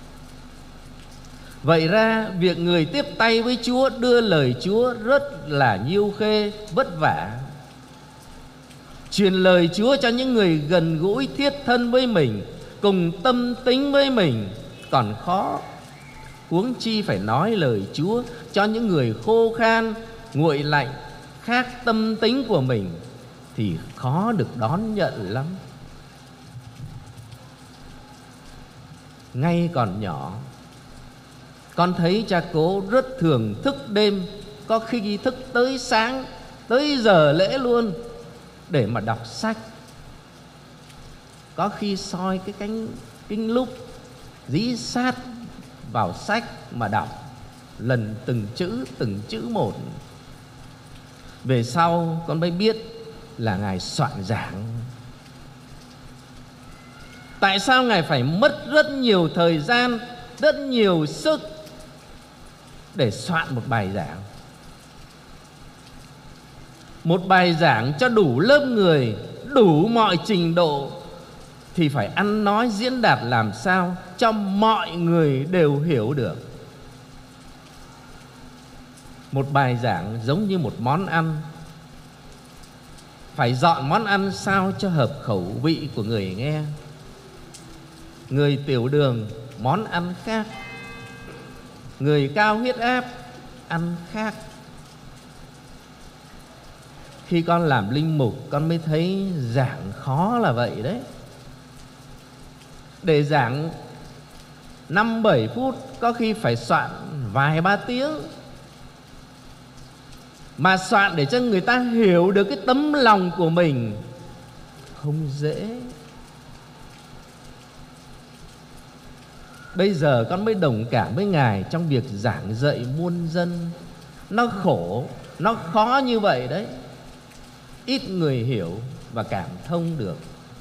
Vậy ra việc người tiếp tay với Chúa, đưa lời Chúa rất là nhiêu khê, vất vả. Truyền lời Chúa cho những người gần gũi thiết thân với mình, cùng tâm tính với mình còn khó, huống chi phải nói lời Chúa cho những người khô khan, nguội lạnh, khác tâm tính của mình thì khó được đón nhận lắm. Ngay còn nhỏ, con thấy cha cố rất thường thức đêm, có khi thức tới sáng, tới giờ lễ luôn, để mà đọc sách. Có khi soi cái cánh kính lúp, dí sát vào sách mà đọc, lần từng chữ từng chữ một. Về sau con mới biết là Ngài soạn giảng. Tại sao Ngài phải mất rất nhiều thời gian, rất nhiều sức để soạn một bài giảng? Một bài giảng cho đủ lớp người, đủ mọi trình độ, thì phải ăn nói diễn đạt làm sao cho mọi người đều hiểu được. Một bài giảng giống như một món ăn, phải dọn món ăn sao cho hợp khẩu vị của người nghe. Người tiểu đường món ăn khác, người cao huyết áp ăn khác. Khi con làm linh mục, con mới thấy giảng khó là vậy đấy. Để giảng năm bảy phút, có khi phải soạn vài ba tiếng. Mà soạn để cho người ta hiểu được cái tấm lòng của mình không dễ. Bây giờ con mới đồng cảm với Ngài trong việc giảng dạy muôn dân. Nó khổ, nó khó như vậy đấy. Ít người hiểu và cảm thông được.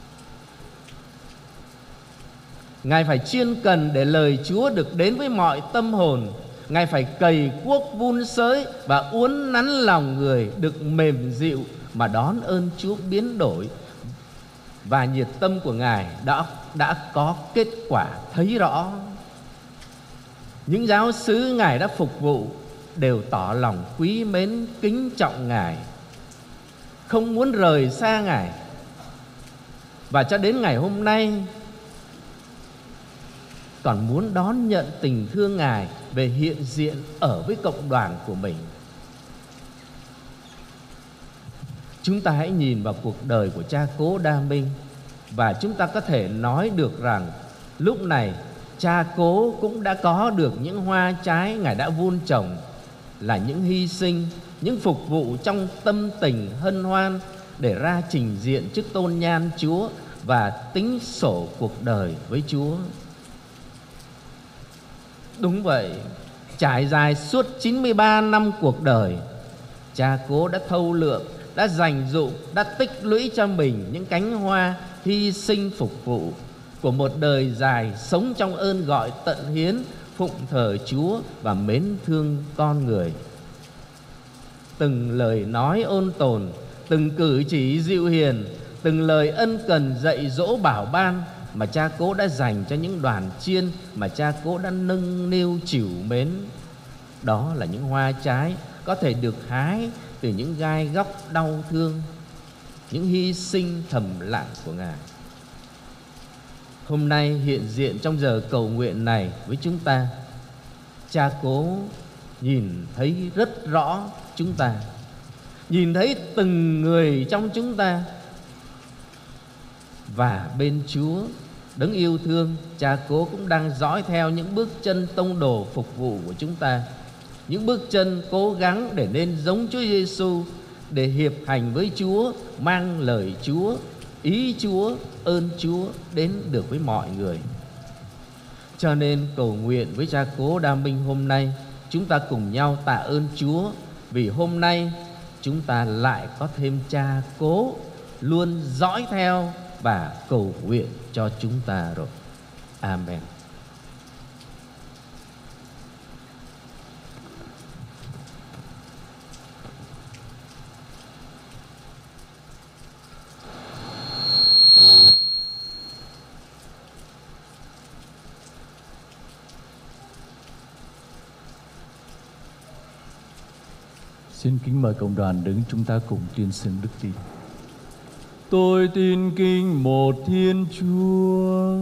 Ngài phải chuyên cần để lời Chúa được đến với mọi tâm hồn. Ngài phải cày cuốc vun sới và uốn nắn lòng người được mềm dịu mà đón ơn Chúa biến đổi. Và nhiệt tâm của Ngài đã, đã có kết quả thấy rõ. Những giáo xứ Ngài đã phục vụ đều tỏ lòng quý mến kính trọng Ngài, không muốn rời xa Ngài. Và cho đến ngày hôm nay còn muốn đón nhận tình thương Ngài về hiện diện ở với cộng đoàn của mình. Chúng ta hãy nhìn vào cuộc đời của cha cố Đa Minh, và chúng ta có thể nói được rằng lúc này cha cố cũng đã có được những hoa trái Ngài đã vun trồng, là những hy sinh, những phục vụ trong tâm tình hân hoan để ra trình diện trước tôn nhan Chúa và tính sổ cuộc đời với Chúa. Đúng vậy, trải dài suốt chín mươi ba năm cuộc đời, cha cố đã thâu lượng, đã dành dụm, đã tích lũy cho mình những cánh hoa hy sinh phục vụ của một đời dài sống trong ơn gọi tận hiến, phụng thờ Chúa và mến thương con người. Từng lời nói ôn tồn, từng cử chỉ dịu hiền, từng lời ân cần dạy dỗ bảo ban mà cha cố đã dành cho những đoàn chiên mà cha cố đã nâng niu trìu mến. Đó là những hoa trái có thể được hái từ những gai góc đau thương, những hy sinh thầm lặng của Ngài. Hôm nay hiện diện trong giờ cầu nguyện này với chúng ta, cha cố nhìn thấy rất rõ chúng ta, nhìn thấy từng người trong chúng ta. Và bên Chúa đấng yêu thương, cha cố cũng đang dõi theo những bước chân tông đồ phục vụ của chúng ta, những bước chân cố gắng để nên giống Chúa Giêsu, để hiệp hành với Chúa, mang lời Chúa, ý Chúa, ơn Chúa đến được với mọi người. Cho nên cầu nguyện với cha cố Đa Minh hôm nay, chúng ta cùng nhau tạ ơn Chúa vì hôm nay chúng ta lại có thêm cha cố luôn dõi theo và cầu nguyện cho chúng ta rồi. Amen. Xin kính mời cộng đoàn đứng, chúng ta cùng tuyên xưng đức tin. Tôi tin kính một Thiên Chúa,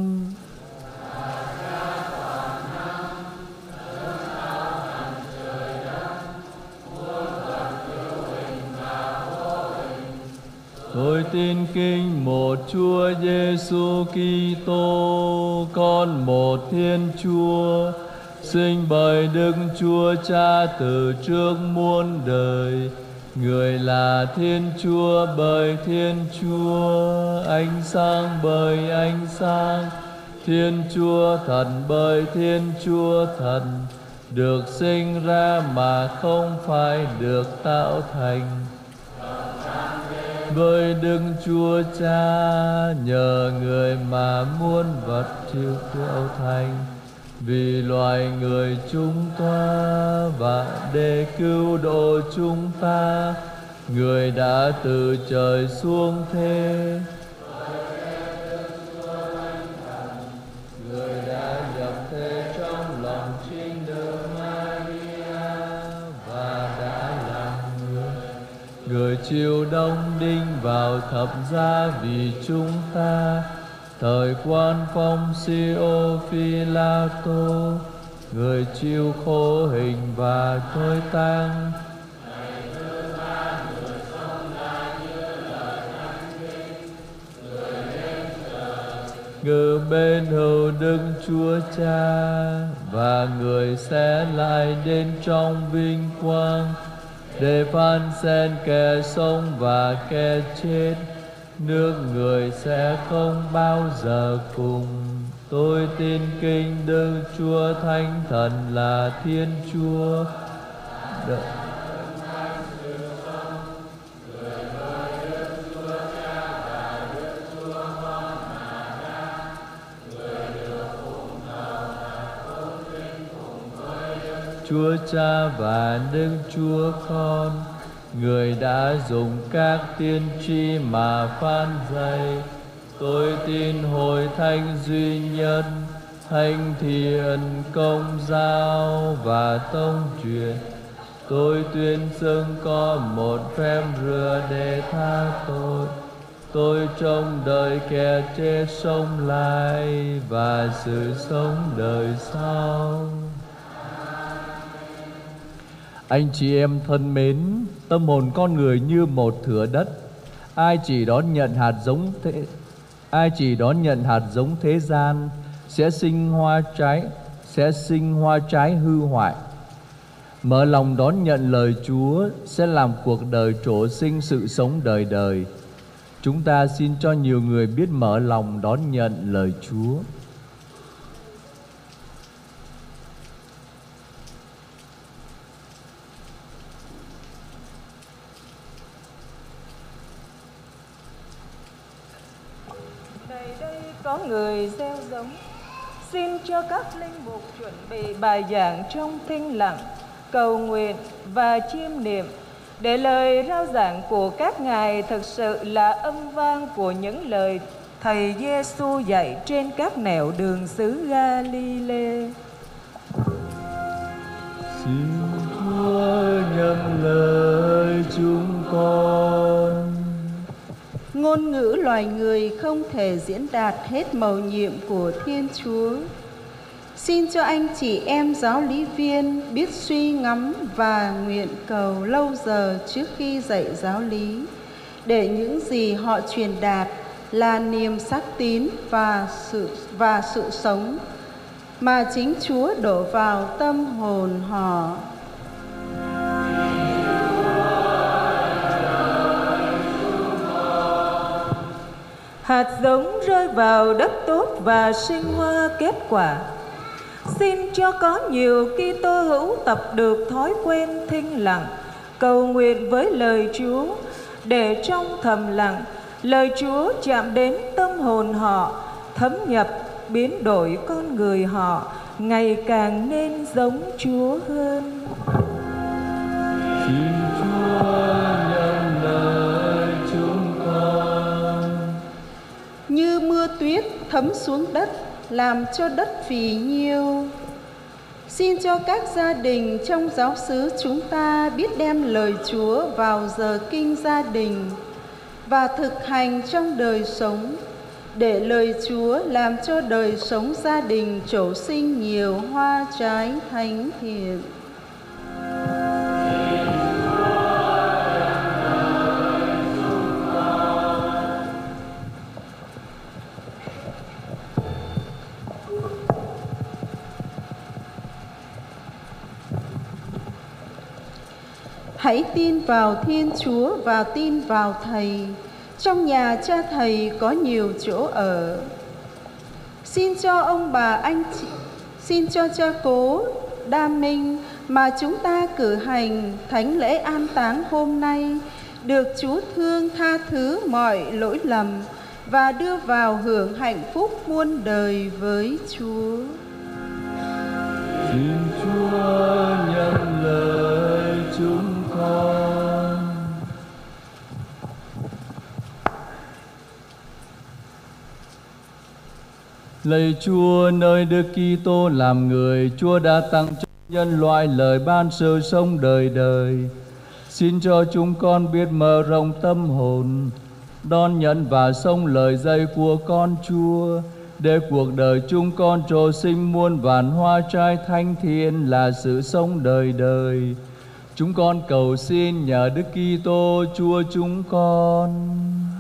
tôi tin kính một Chúa Giêsu Kitô, con một Thiên Chúa, sinh bởi Đức Chúa Cha từ trước muôn đời. Người là Thiên Chúa bởi Thiên Chúa, ánh sáng bởi ánh sáng, Thiên Chúa thần bởi Thiên Chúa thần, được sinh ra mà không phải được tạo thành. Với Đức Chúa Cha nhờ người mà muôn vật chịu tạo thành, vì loài người chúng ta và để cứu độ chúng ta, người đã từ trời xuống thế. Người đã nhập thế trong lòng trinh nữ Maria và đã làm người. Người chịu đóng đinh vào thập giá vì chúng ta, thời quan phong Sio Phi-la-tô, người chịu khổ hình và thối tang. Ngự bên hữu Đức Chúa Cha, và người sẽ lại đến trong vinh quang để phán xét kẻ sống và kẻ chết. Nước người sẽ không bao giờ cùng. Tôi tin kính Đức Chúa Thánh Thần là Thiên Chúa. Đợi. Chúa Cha và Đức Chúa Con, người đã dùng các tiên tri mà phán dạy. Tôi tin hội thánh duy nhất, thánh thiện, công giáo và tông truyền. Tôi tuyên xưng có một phép rửa để tha tội. Tôi trông đợi kẻ chết sống lại và sự sống đời sau. Anh chị em thân mến, tâm hồn con người như một thửa đất, ai chỉ đón nhận hạt giống thế, ai chỉ đón nhận hạt giống thế gian sẽ sinh hoa trái, sẽ sinh hoa trái hư hoại. Mở lòng đón nhận lời Chúa sẽ làm cuộc đời trổ sinh sự sống đời đời. Chúng ta xin cho nhiều người biết mở lòng đón nhận lời Chúa. Có người gieo giống, xin cho các linh mục chuẩn bị bài giảng trong thinh lặng, cầu nguyện và chiêm niệm để lời rao giảng của các ngài thực sự là âm vang của những lời Thầy Giêsu dạy trên các nẻo đường xứ Ga-li-lê. Xin Chúa nhận lời chúng con. Ngôn ngữ loài người không thể diễn đạt hết mầu nhiệm của Thiên Chúa. Xin cho anh chị em giáo lý viên biết suy ngẫm và nguyện cầu lâu giờ trước khi dạy giáo lý, để những gì họ truyền đạt là niềm xác tín và sự và sự sống mà chính Chúa đổ vào tâm hồn họ. Hạt giống rơi vào đất tốt và sinh hoa kết quả. Xin cho có nhiều Kitô hữu tập được thói quen thinh lặng, cầu nguyện với lời Chúa, để trong thầm lặng lời Chúa chạm đến tâm hồn họ, thấm nhập, biến đổi con người họ ngày càng nên giống Chúa hơn. Xin Chúa nhận lời chúng con. Như mưa tuyết thấm xuống đất, làm cho đất phì nhiêu. Xin cho các gia đình trong giáo xứ chúng ta biết đem lời Chúa vào giờ kinh gia đình và thực hành trong đời sống, để lời Chúa làm cho đời sống gia đình trổ sinh nhiều hoa trái thánh thiện. Hãy tin vào Thiên Chúa và tin vào Thầy. Trong nhà cha Thầy có nhiều chỗ ở. Xin cho ông bà anh chị, xin cho cha cố Đa Minh mà chúng ta cử hành thánh lễ an táng hôm nay được Chúa thương tha thứ mọi lỗi lầm và đưa vào hưởng hạnh phúc muôn đời với Chúa. Xin Chúa nhận lời chúng con. Lạy Chúa, nơi Đức Kitô làm người, Chúa đã tặng cho nhân loại lời ban sự sống đời đời. Xin cho chúng con biết mở rộng tâm hồn, đón nhận và sống lời dạy của con Chúa, để cuộc đời chúng con trổ sinh muôn vàn hoa trái thánh thiện là sự sống đời đời. Chúng con cầu xin nhờ Đức Kitô Chúa chúng con.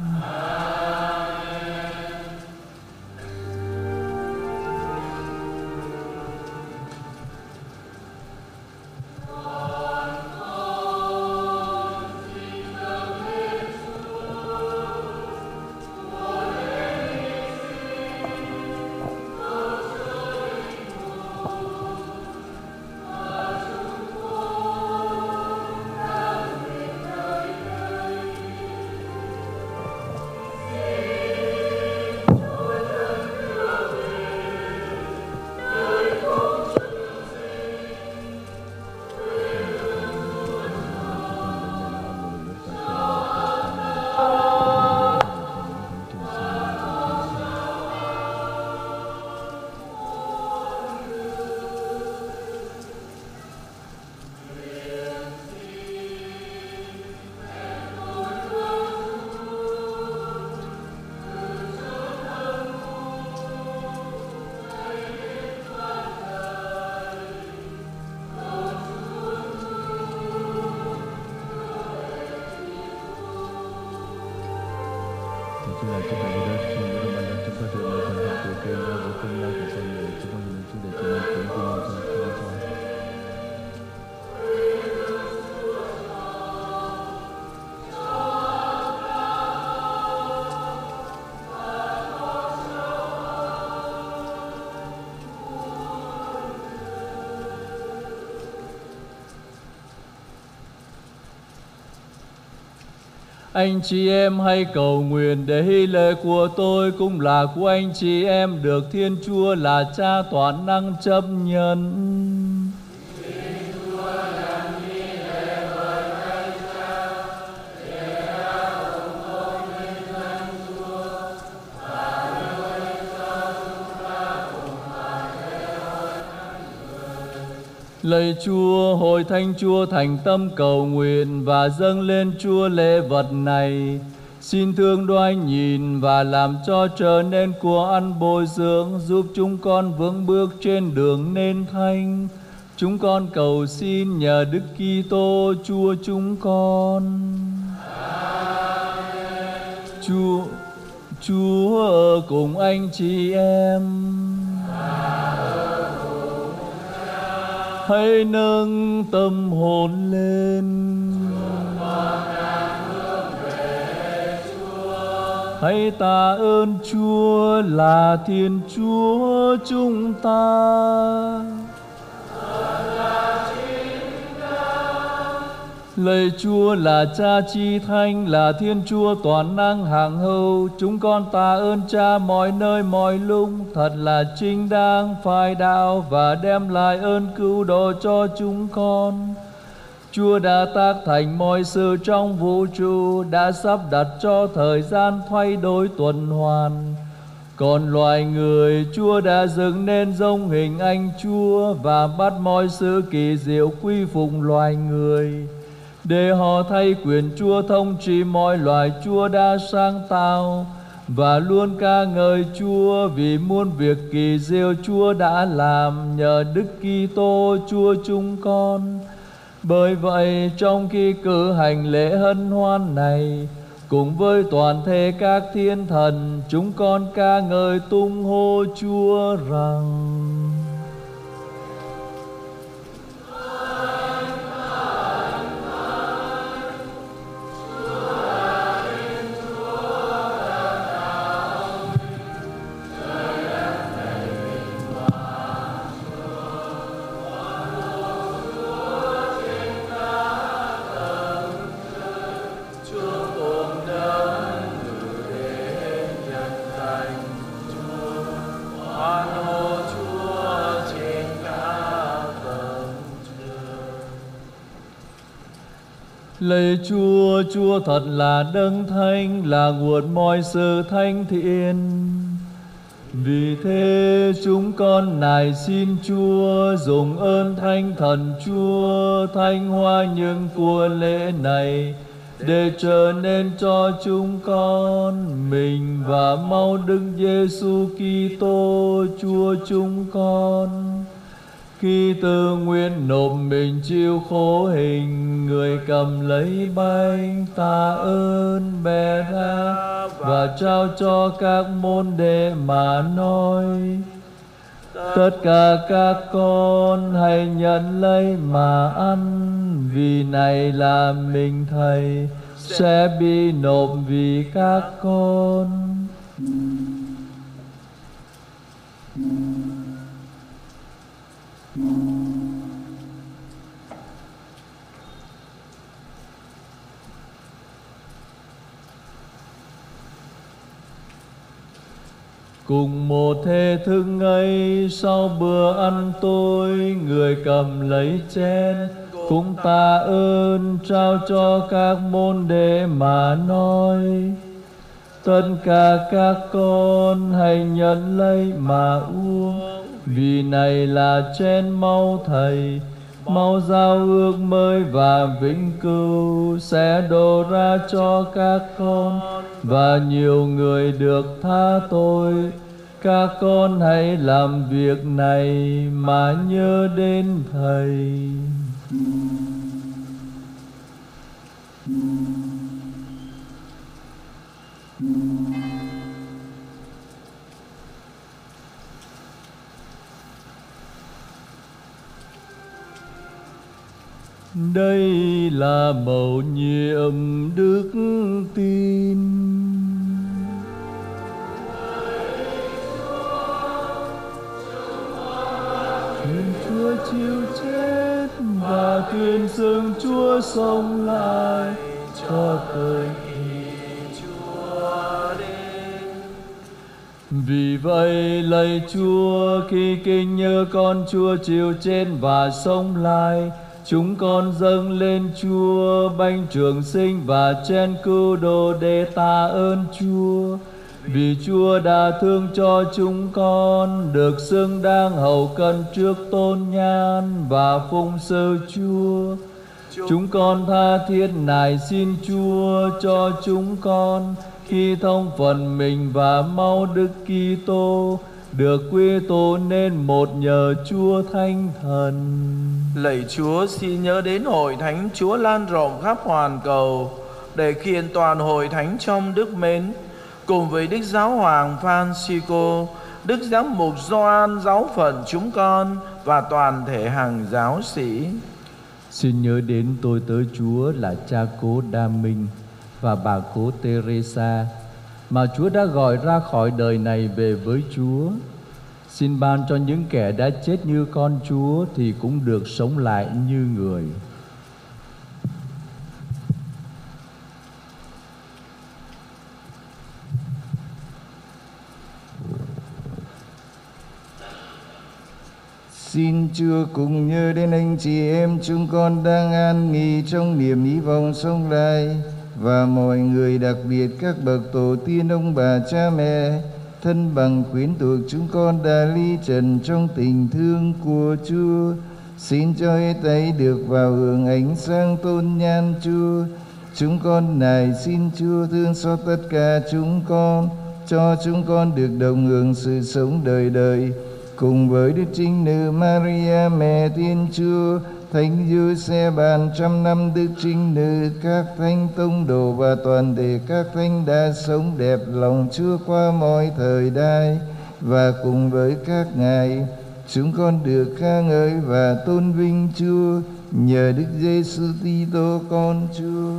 Anh chị em hãy cầu nguyện để hy lễ của tôi cũng là của anh chị em được Thiên Chúa là Cha toàn năng chấp nhận. Lạy Chúa, hội thánh Chúa thành tâm cầu nguyện và dâng lên Chúa lễ vật này. Xin thương đoái nhìn và làm cho trở nên của ăn bồi dưỡng, giúp chúng con vững bước trên đường nên thánh. Chúng con cầu xin nhờ Đức Kitô Chúa chúng con. Amen. Chúa Chúa ở cùng anh chị em. Hãy nâng tâm hồn lên. Hãy tạ ơn Chúa là Thiên Chúa chúng ta. Lạy Chúa là Cha Chi Thánh, là Thiên Chúa toàn năng hằng hữu, chúng con tạ ơn Cha mọi nơi mọi lúc, thật là chính đáng phải đạo và đem lại ơn cứu độ cho chúng con. Chúa đã tác thành mọi sự trong vũ trụ, đã sắp đặt cho thời gian thay đổi tuần hoàn. Còn loài người, Chúa đã dựng nên giống hình anh Chúa và bắt mọi sự kỳ diệu quy phục loài người, để họ thay quyền Chúa thống trị mọi loài Chúa đã sáng tạo, và luôn ca ngợi Chúa vì muôn việc kỳ diệu Chúa đã làm nhờ Đức Kitô Chúa chúng con. Bởi vậy, trong khi cử hành lễ hân hoan này, cùng với toàn thể các thiên thần, chúng con ca ngợi tung hô Chúa rằng: Lạy Chúa, Chúa thật là đấng thánh, là nguồn mọi sự thánh thiện. Vì thế chúng con nài xin Chúa dùng ơn Thánh Thần Chúa thánh hóa những của lễ này, để trở nên cho chúng con mình và máu Đức Giêsu Kitô Chúa chúng con. Khi tự nguyện nộp mình chịu khổ hình, người cầm lấy bánh tạ ơn bè ra và trao cho các môn đệ mà nói: tất cả các con hãy nhận lấy mà ăn, vì này là mình Thầy sẽ bị nộp vì các con. Cùng một thế thức ấy, sau bữa ăn tối, người cầm lấy chén cũng tạ ơn trao cho các môn đệ mà nói: tất cả các con hãy nhận lấy mà uống, vì này là chén máu Thầy, máu giao ước mới và vĩnh cửu, sẽ đổ ra cho các con và nhiều người được tha tội. Các con hãy làm việc này mà nhớ đến Thầy. Đây là mầu nhiệm đức tin. Thiên Chúa chịu chết và tuyên xưng Chúa sống lại cho tới khi Chúa đến. Vì vậy lạy Chúa, khi kinh nhớ con Chúa chịu chết và sống lại, chúng con dâng lên Chúa bánh trường sinh và chén cứu độ để tạ ơn Chúa. Vì Chúa đã thương cho chúng con, được xưng đáng hầu cân trước tôn nhan và phụng sự Chúa. Chúng con tha thiết nài xin Chúa cho chúng con khi thông phần mình và máu Đức Kitô được quy tụ nên một nhờ Chúa Thánh Thần. Lạy Chúa, xin nhớ đến hội thánh Chúa lan rộng khắp hoàn cầu, để kiện toàn hội thánh trong đức mến, cùng với Đức Giáo Hoàng Francisco, Đức Giám mục Gioan giáo phận chúng con và toàn thể hàng giáo sĩ. Xin nhớ đến tôi tớ Chúa là cha cố Đa Minh và bà cố Teresa mà Chúa đã gọi ra khỏi đời này về với Chúa. Xin ban cho những kẻ đã chết như con Chúa thì cũng được sống lại như người. Xin Chúa cùng nhớ đến anh chị em chúng con đang an nghỉ trong niềm hy vọng sống lại, và mọi người, đặc biệt các bậc tổ tiên, ông bà, cha mẹ, thân bằng quyến thuộc chúng con đã ly trần trong tình thương của Chúa. Xin cho hết thảy được vào hưởng ánh sáng tôn nhan Chúa. Chúng con nài xin Chúa thương xót tất cả chúng con, cho chúng con được đồng hưởng sự sống đời đời cùng với Đức Trinh Nữ Maria mẹ Thiên Chúa, Thánh Giuse bàn trăm năm Đức Trinh Nữ, các thánh tông đồ và toàn thể các thánh đã sống đẹp lòng Chúa qua mọi thời đại, và cùng với các ngài chúng con được ca ngợi và tôn vinh Chúa nhờ Đức Giêsu Kitô con Chúa.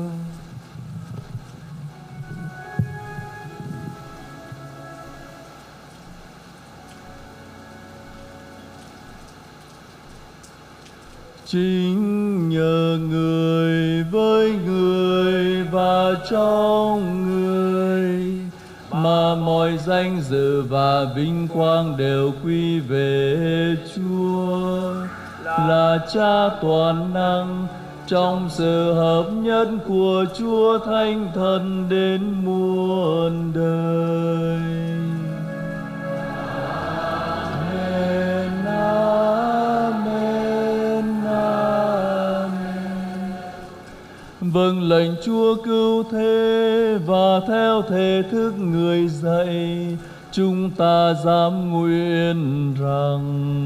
Chính nhờ người với người và trong người mà mọi danh dự và vinh quang đều quy về Chúa, là Cha toàn năng, trong sự hợp nhất của Chúa Thánh Thần đến muôn đời. Amen, amen, amen. Vâng lệnh Chúa cứu thế và theo thể thức người dạy, chúng ta dám nguyện rằng: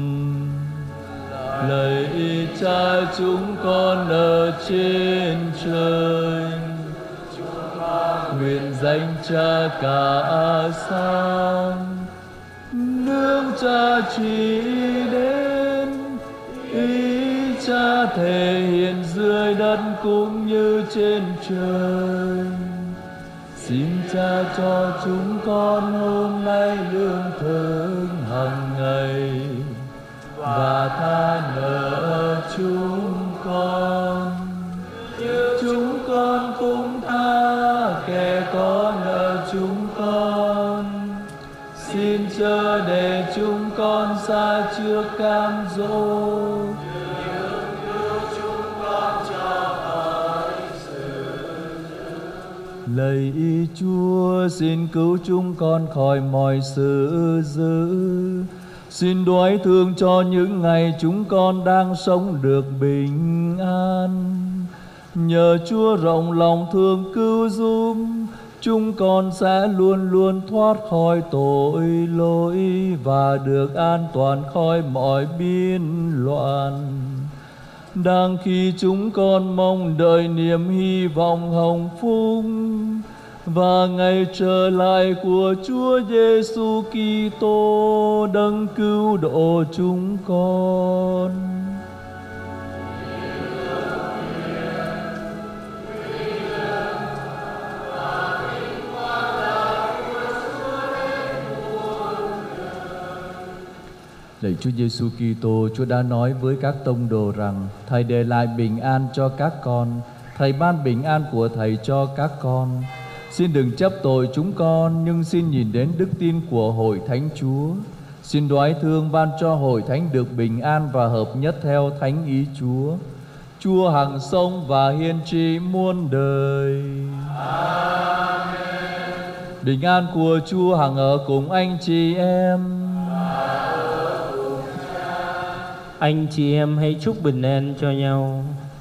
lạy Cha chúng con ở trên trời, nguyện danh Cha cả sáng, nước Cha chỉ đến, ý Cha thể hiện dưới đất cũng như trên trời. Xin Cha cho chúng con hôm nay lương thực hàng ngày, và tha nợ chúng con như chúng con cũng tha kẻ có nợ chúng con. Xin chớ để chúng con xa trước cám dỗ, lạy Chúa xin cứu chúng con khỏi mọi sự dữ. Xin đoái thương cho những ngày chúng con đang sống được bình an. Nhờ Chúa rộng lòng thương cứu giúp, chúng con sẽ luôn luôn thoát khỏi tội lỗi và được an toàn khỏi mọi biên loạn. Đang khi chúng con mong đợi niềm hy vọng hồng phúc và ngày trở lại của Chúa Giêsu Kitô đấng cứu độ chúng con. Lạy Chúa Giêsu Kitô, Chúa đã nói với các tông đồ rằng: Thầy để lại bình an cho các con, Thầy ban bình an của Thầy cho các con. Xin đừng chấp tội chúng con, nhưng xin nhìn đến đức tin của Hội Thánh Chúa. Xin đoái thương ban cho Hội Thánh được bình an và hợp nhất theo thánh ý Chúa. Chúa hằng sống và hiên trị muôn đời. Amen. Bình an của Chúa hằng ở cùng anh chị em. Anh chị em hãy chúc bình an cho nhau.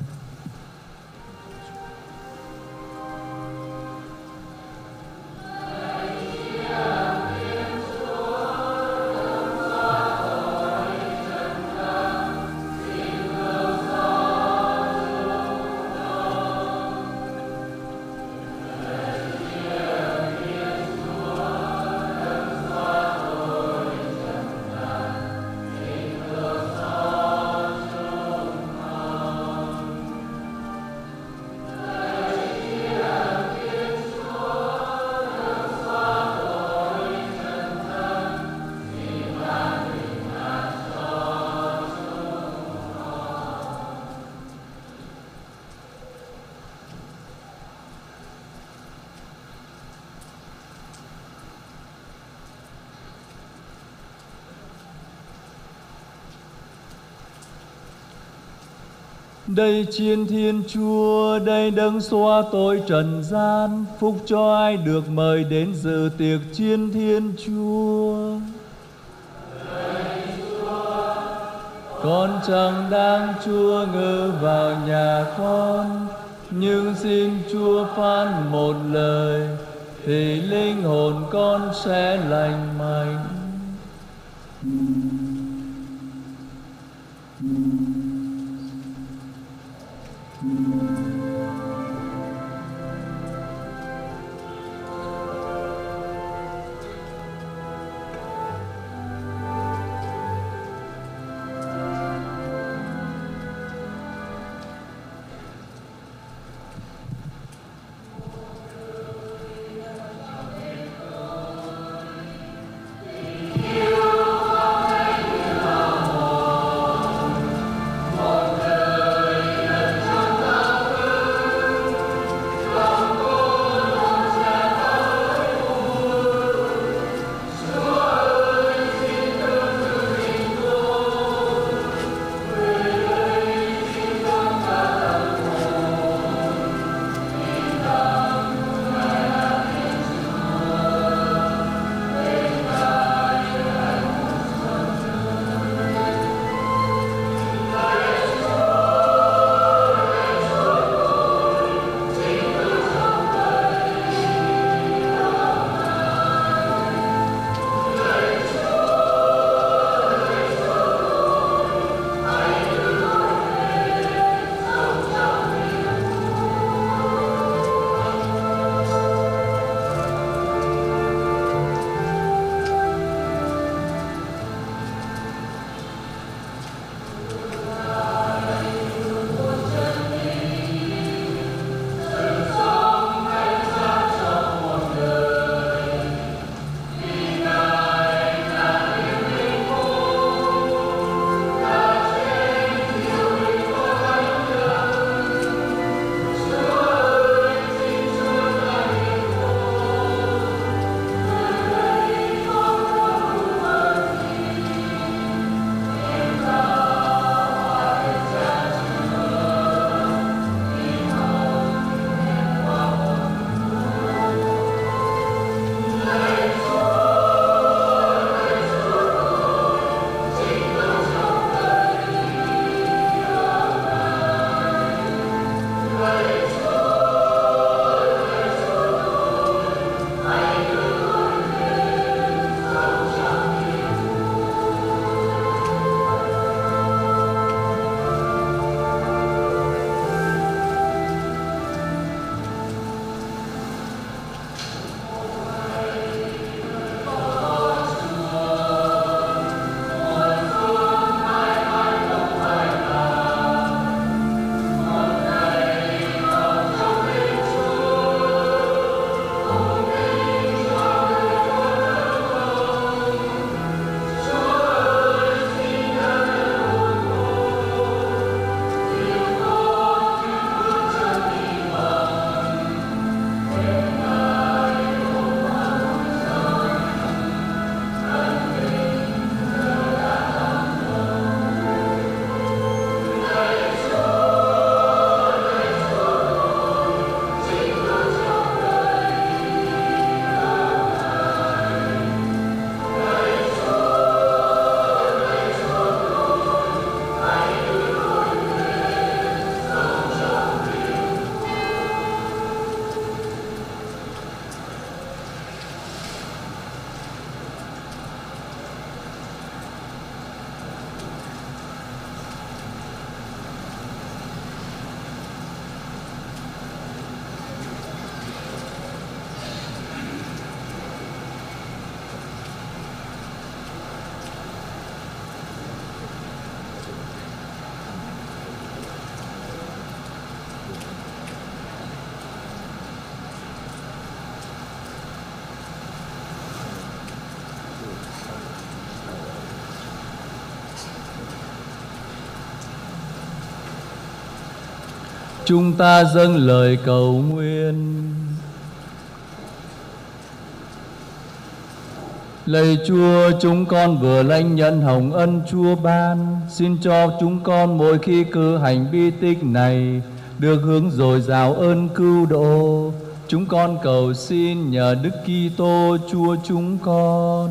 Đây chiên Thiên Chúa, đây đấng xóa tội trần gian, phúc cho ai được mời đến dự tiệc chiên Thiên Chúa. Con chẳng đáng Chúa ngự vào nhà con, nhưng xin Chúa phán một lời, thì linh hồn con sẽ lành mạnh. Một người Chúng ta dâng lời cầu nguyện. Lạy Chúa, chúng con vừa lãnh nhận hồng ân Chúa ban, xin cho chúng con mỗi khi cử hành bi tích này được hướng dồi dào ơn cứu độ. Chúng con cầu xin nhờ Đức Kitô Chúa chúng con.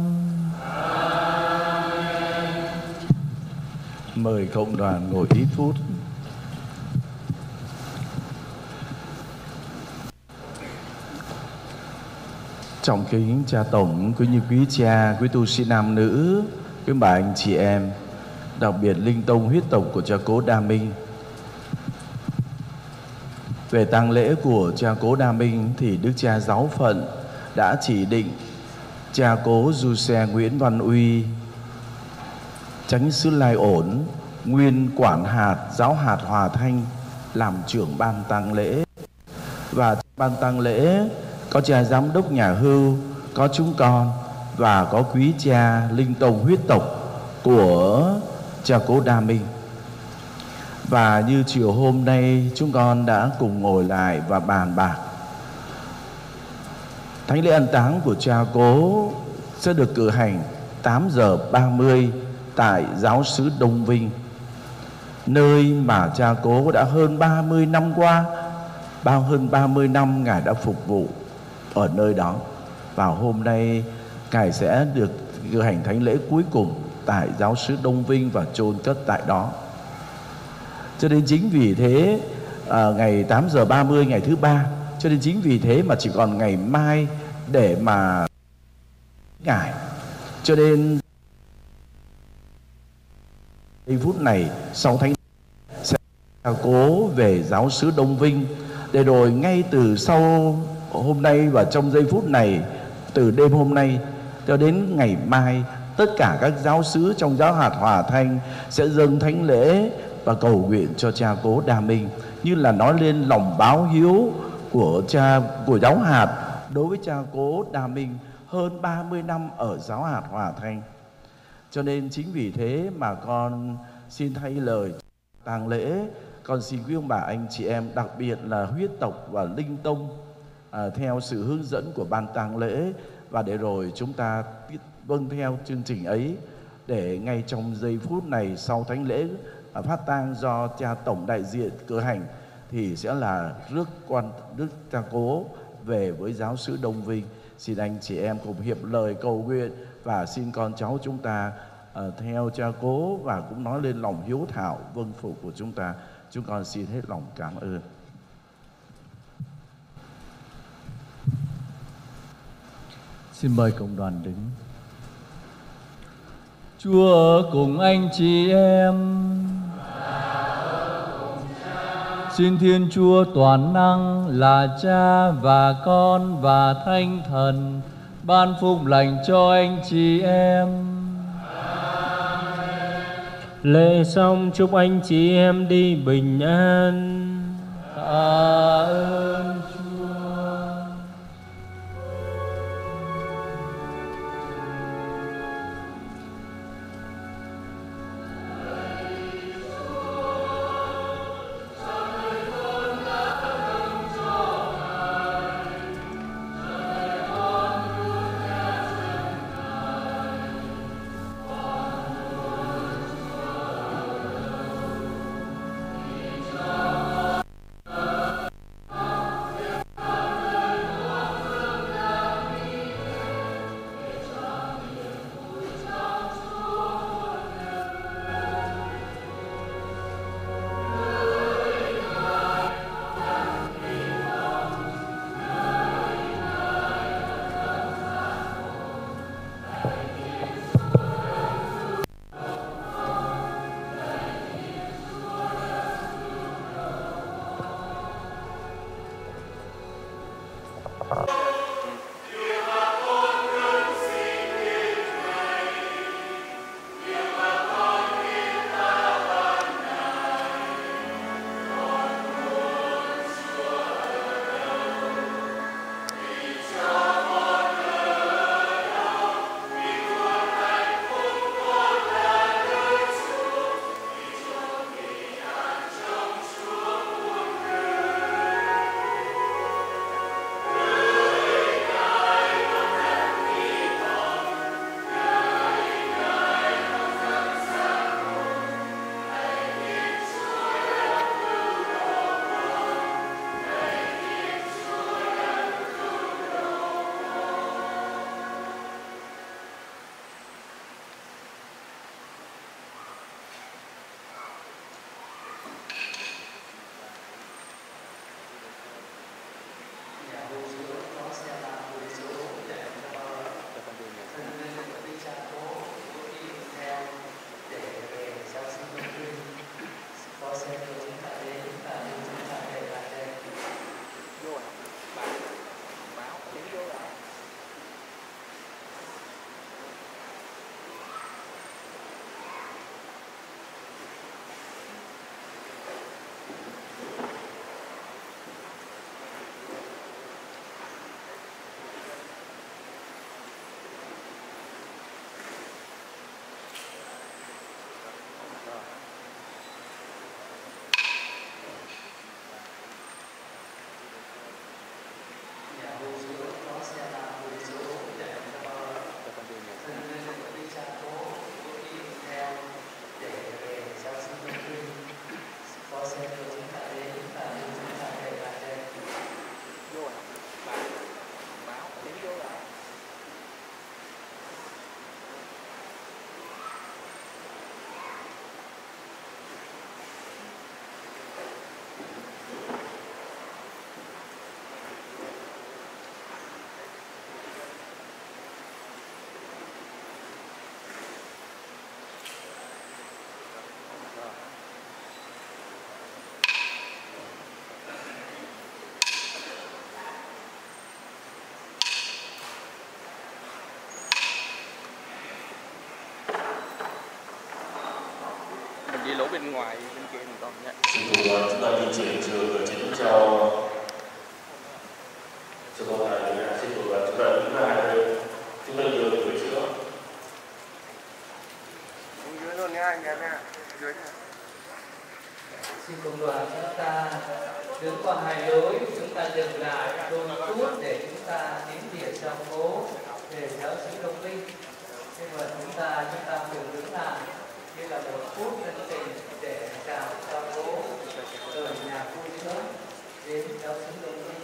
Mời cộng đoàn ngồi ít phút. Trọng kính cha tổng, quý như quý cha, quý tu sĩ nam nữ, quý bà anh chị em, đặc biệt linh tông huyết tộc của cha cố Đa Minh. Về tang lễ của cha cố Đa Minh thì Đức cha Giáo phận đã chỉ định cha cố Du Xe Nguyễn Văn Uy, Chánh xứ Lai Ổn, nguyên quản hạt giáo hạt Hòa Thanh làm trưởng ban tang lễ. Và ban tang lễ có cha giám đốc nhà hưu, có chúng con và có quý cha linh tông huyết tộc của cha cố Đa Minh. Và như chiều hôm nay chúng con đã cùng ngồi lại và bàn bạc, thánh lễ an táng của cha cố sẽ được cử hành tám giờ ba mươi tại giáo xứ Đông Vinh, nơi mà cha cố đã hơn ba mươi năm qua, bao hơn ba mươi năm Ngài đã phục vụ ở nơi đó. Và hôm nay Ngài sẽ được cử hành thánh lễ cuối cùng tại giáo xứ Đông Vinh và chôn cất tại đó. Cho nên chính vì thế à, ngày tám giờ ba mươi ngày thứ ba, cho nên chính vì thế mà chỉ còn ngày mai để mà Ngài. Cho nên giây phút này sau thánh sẽ cố về giáo xứ Đông Vinh, để rồi ngay từ sau hôm nay và trong giây phút này, từ đêm hôm nay cho đến ngày mai, tất cả các giáo xứ trong giáo hạt Hòa Thanh sẽ dâng thánh lễ và cầu nguyện cho cha cố Đa Minh, như là nói lên lòng báo hiếu của cha của giáo hạt đối với cha cố Đa Minh hơn ba mươi năm ở giáo hạt Hòa Thanh. Cho nên chính vì thế mà con xin thay lời tang lễ, con xin quý ông bà anh chị em, đặc biệt là huyết tộc và linh tông, à, theo sự hướng dẫn của ban tang lễ, và để rồi chúng ta vâng theo chương trình ấy, để ngay trong giây phút này sau thánh lễ à, phát tang do cha tổng đại diện cử hành, thì sẽ là rước quan đức cha cố về với giáo xứ Đông Vinh. Xin anh chị em cùng hiệp lời cầu nguyện và xin con cháu chúng ta uh, theo cha cố và cũng nói lên lòng hiếu thảo vâng phục của chúng ta. Chúng con xin hết lòng cảm ơn. Xin mời cộng đoàn đứng. Chúa ở cùng anh chị em. Xin Thiên Chúa toàn năng là Cha và Con và Thánh Thần ban phúc lành cho anh chị em. Lễ xong chúc anh chị em đi bình an. Tạ ơn Chúa. bên ngoài bên kia mình con nhé. Xin cùng chúng ta đi chuyển trường ở chính cho cho con thầy. Xin cùng chúng ta đứng lại đây, chúng ta đưa người trước. Dưới luôn nha anh em nha, dưới nha. Xin cùng đoàn chúng ta đứng qua hai lối, chúng ta dừng lại đôi chút để chúng ta nín địa trong cố để giáo sứ Đông Linh. Nhưng mà chúng ta chúng ta cùng đứng lại như là một phút thân tình để chào cho cố từ nhà vui sớm đến giáo sứ Đông Linh.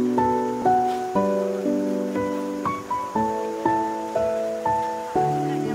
Hãy subscribe cho kênh Ghiền Mì Gõ để không bỏ lỡ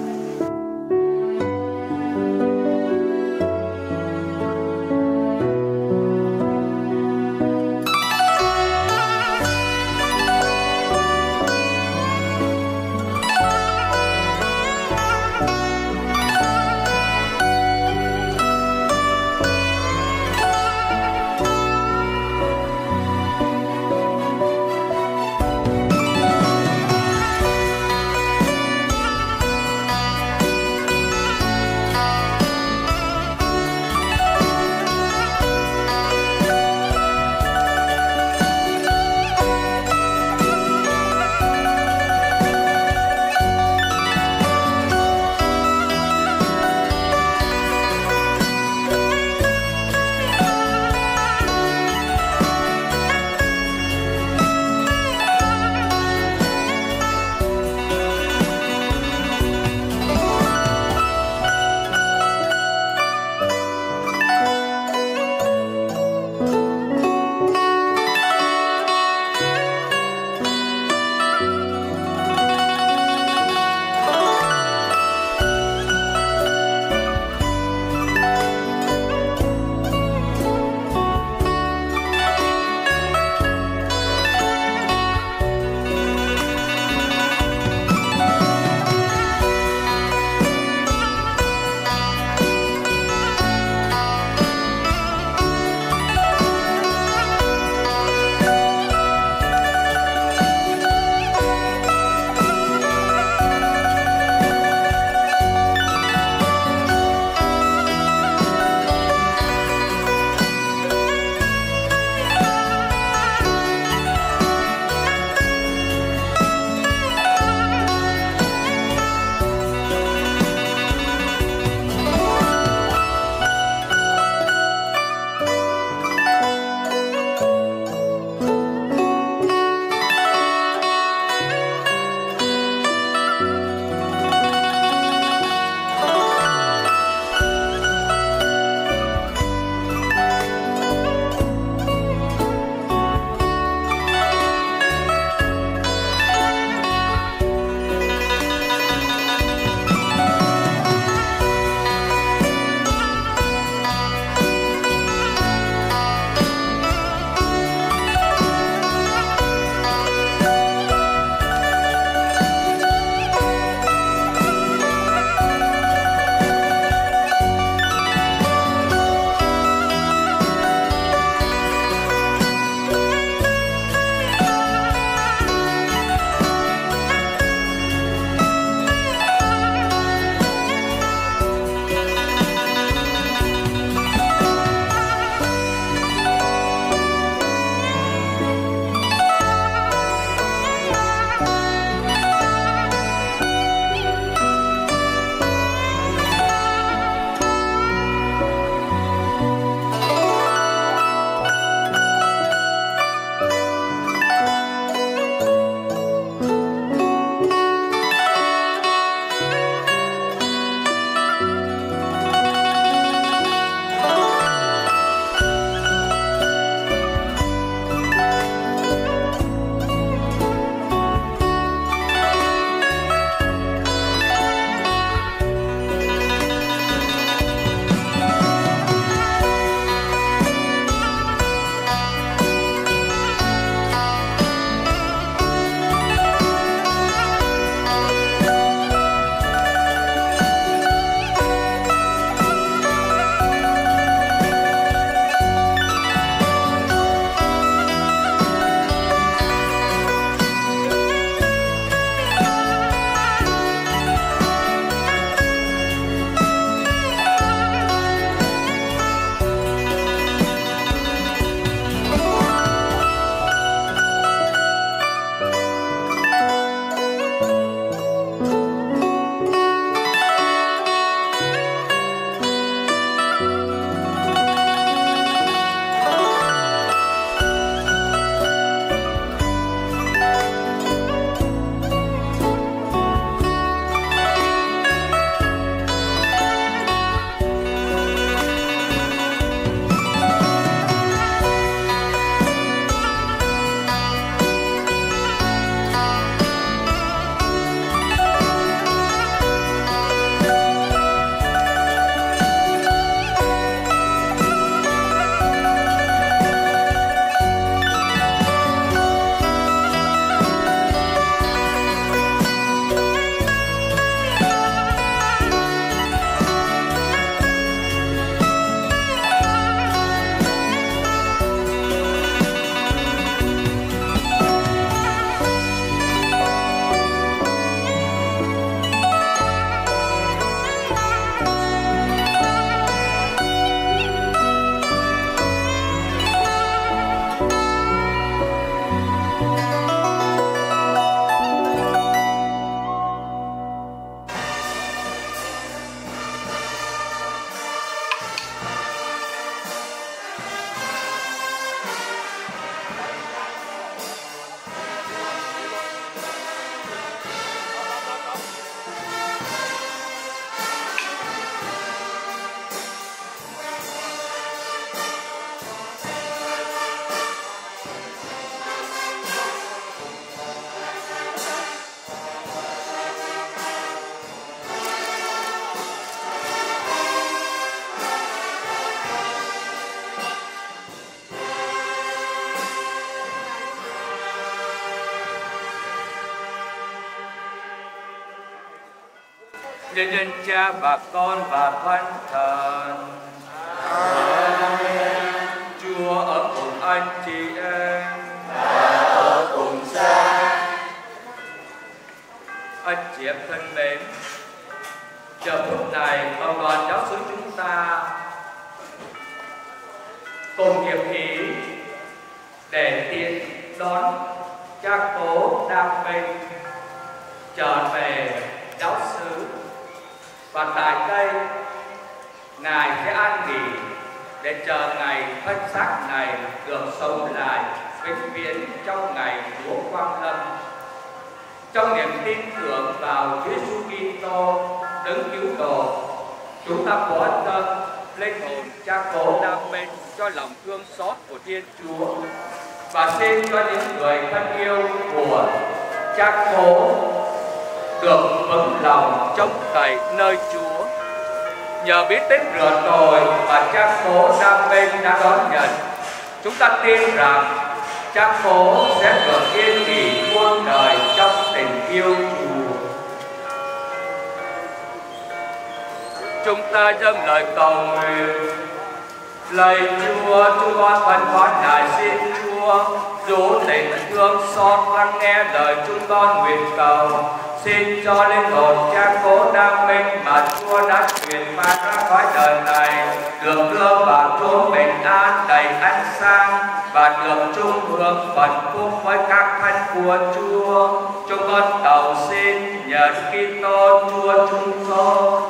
nhân dân Cha và Con và Thánh Thần. Chúa ở cùng anh chị em và ở cùng cha. Anh chị em thân mến, giờ phút này ông đoàn giáo xứ chúng ta cùng hiệp ý để tiện đón cha cố Đam Minh trở về giáo xứ, và tại đây ngài sẽ an nghỉ để chờ ngày thân xác này được sống lại vĩnh viễn trong ngày Chúa quang lâm. Trong niềm tin tưởng vào Chúa Giêsu Kitô đấng cứu độ, chúng ta có tâm linh hồn cha cố Đam Minh cho lòng thương xót của Thiên Chúa, và xin cho những người thân yêu của cha cố được vững lòng trông cậy nơi Chúa. Nhờ biết tích rửa tội và cha cố Đam Minh đã đón nhận, chúng ta tin rằng cha cố sẽ được yên nghỉ muôn đời trong tình yêu Chúa. Chúng ta dâng lời cầu nguyện. Lạy Chúa, chúng con phân con lại xin Chúa dù tình thương xót lắng nghe lời chúng con nguyện cầu. Xin cho linh hồn cha cố Đam Minh mà Chúa đã truyền phát ra khỏi đời này được đưa vào chốn bình an đầy ánh sáng và được chung hưởng phần phúc với các thánh của Chúa. Chúng con cầu xin nhờ Kitô Chúa chúng con.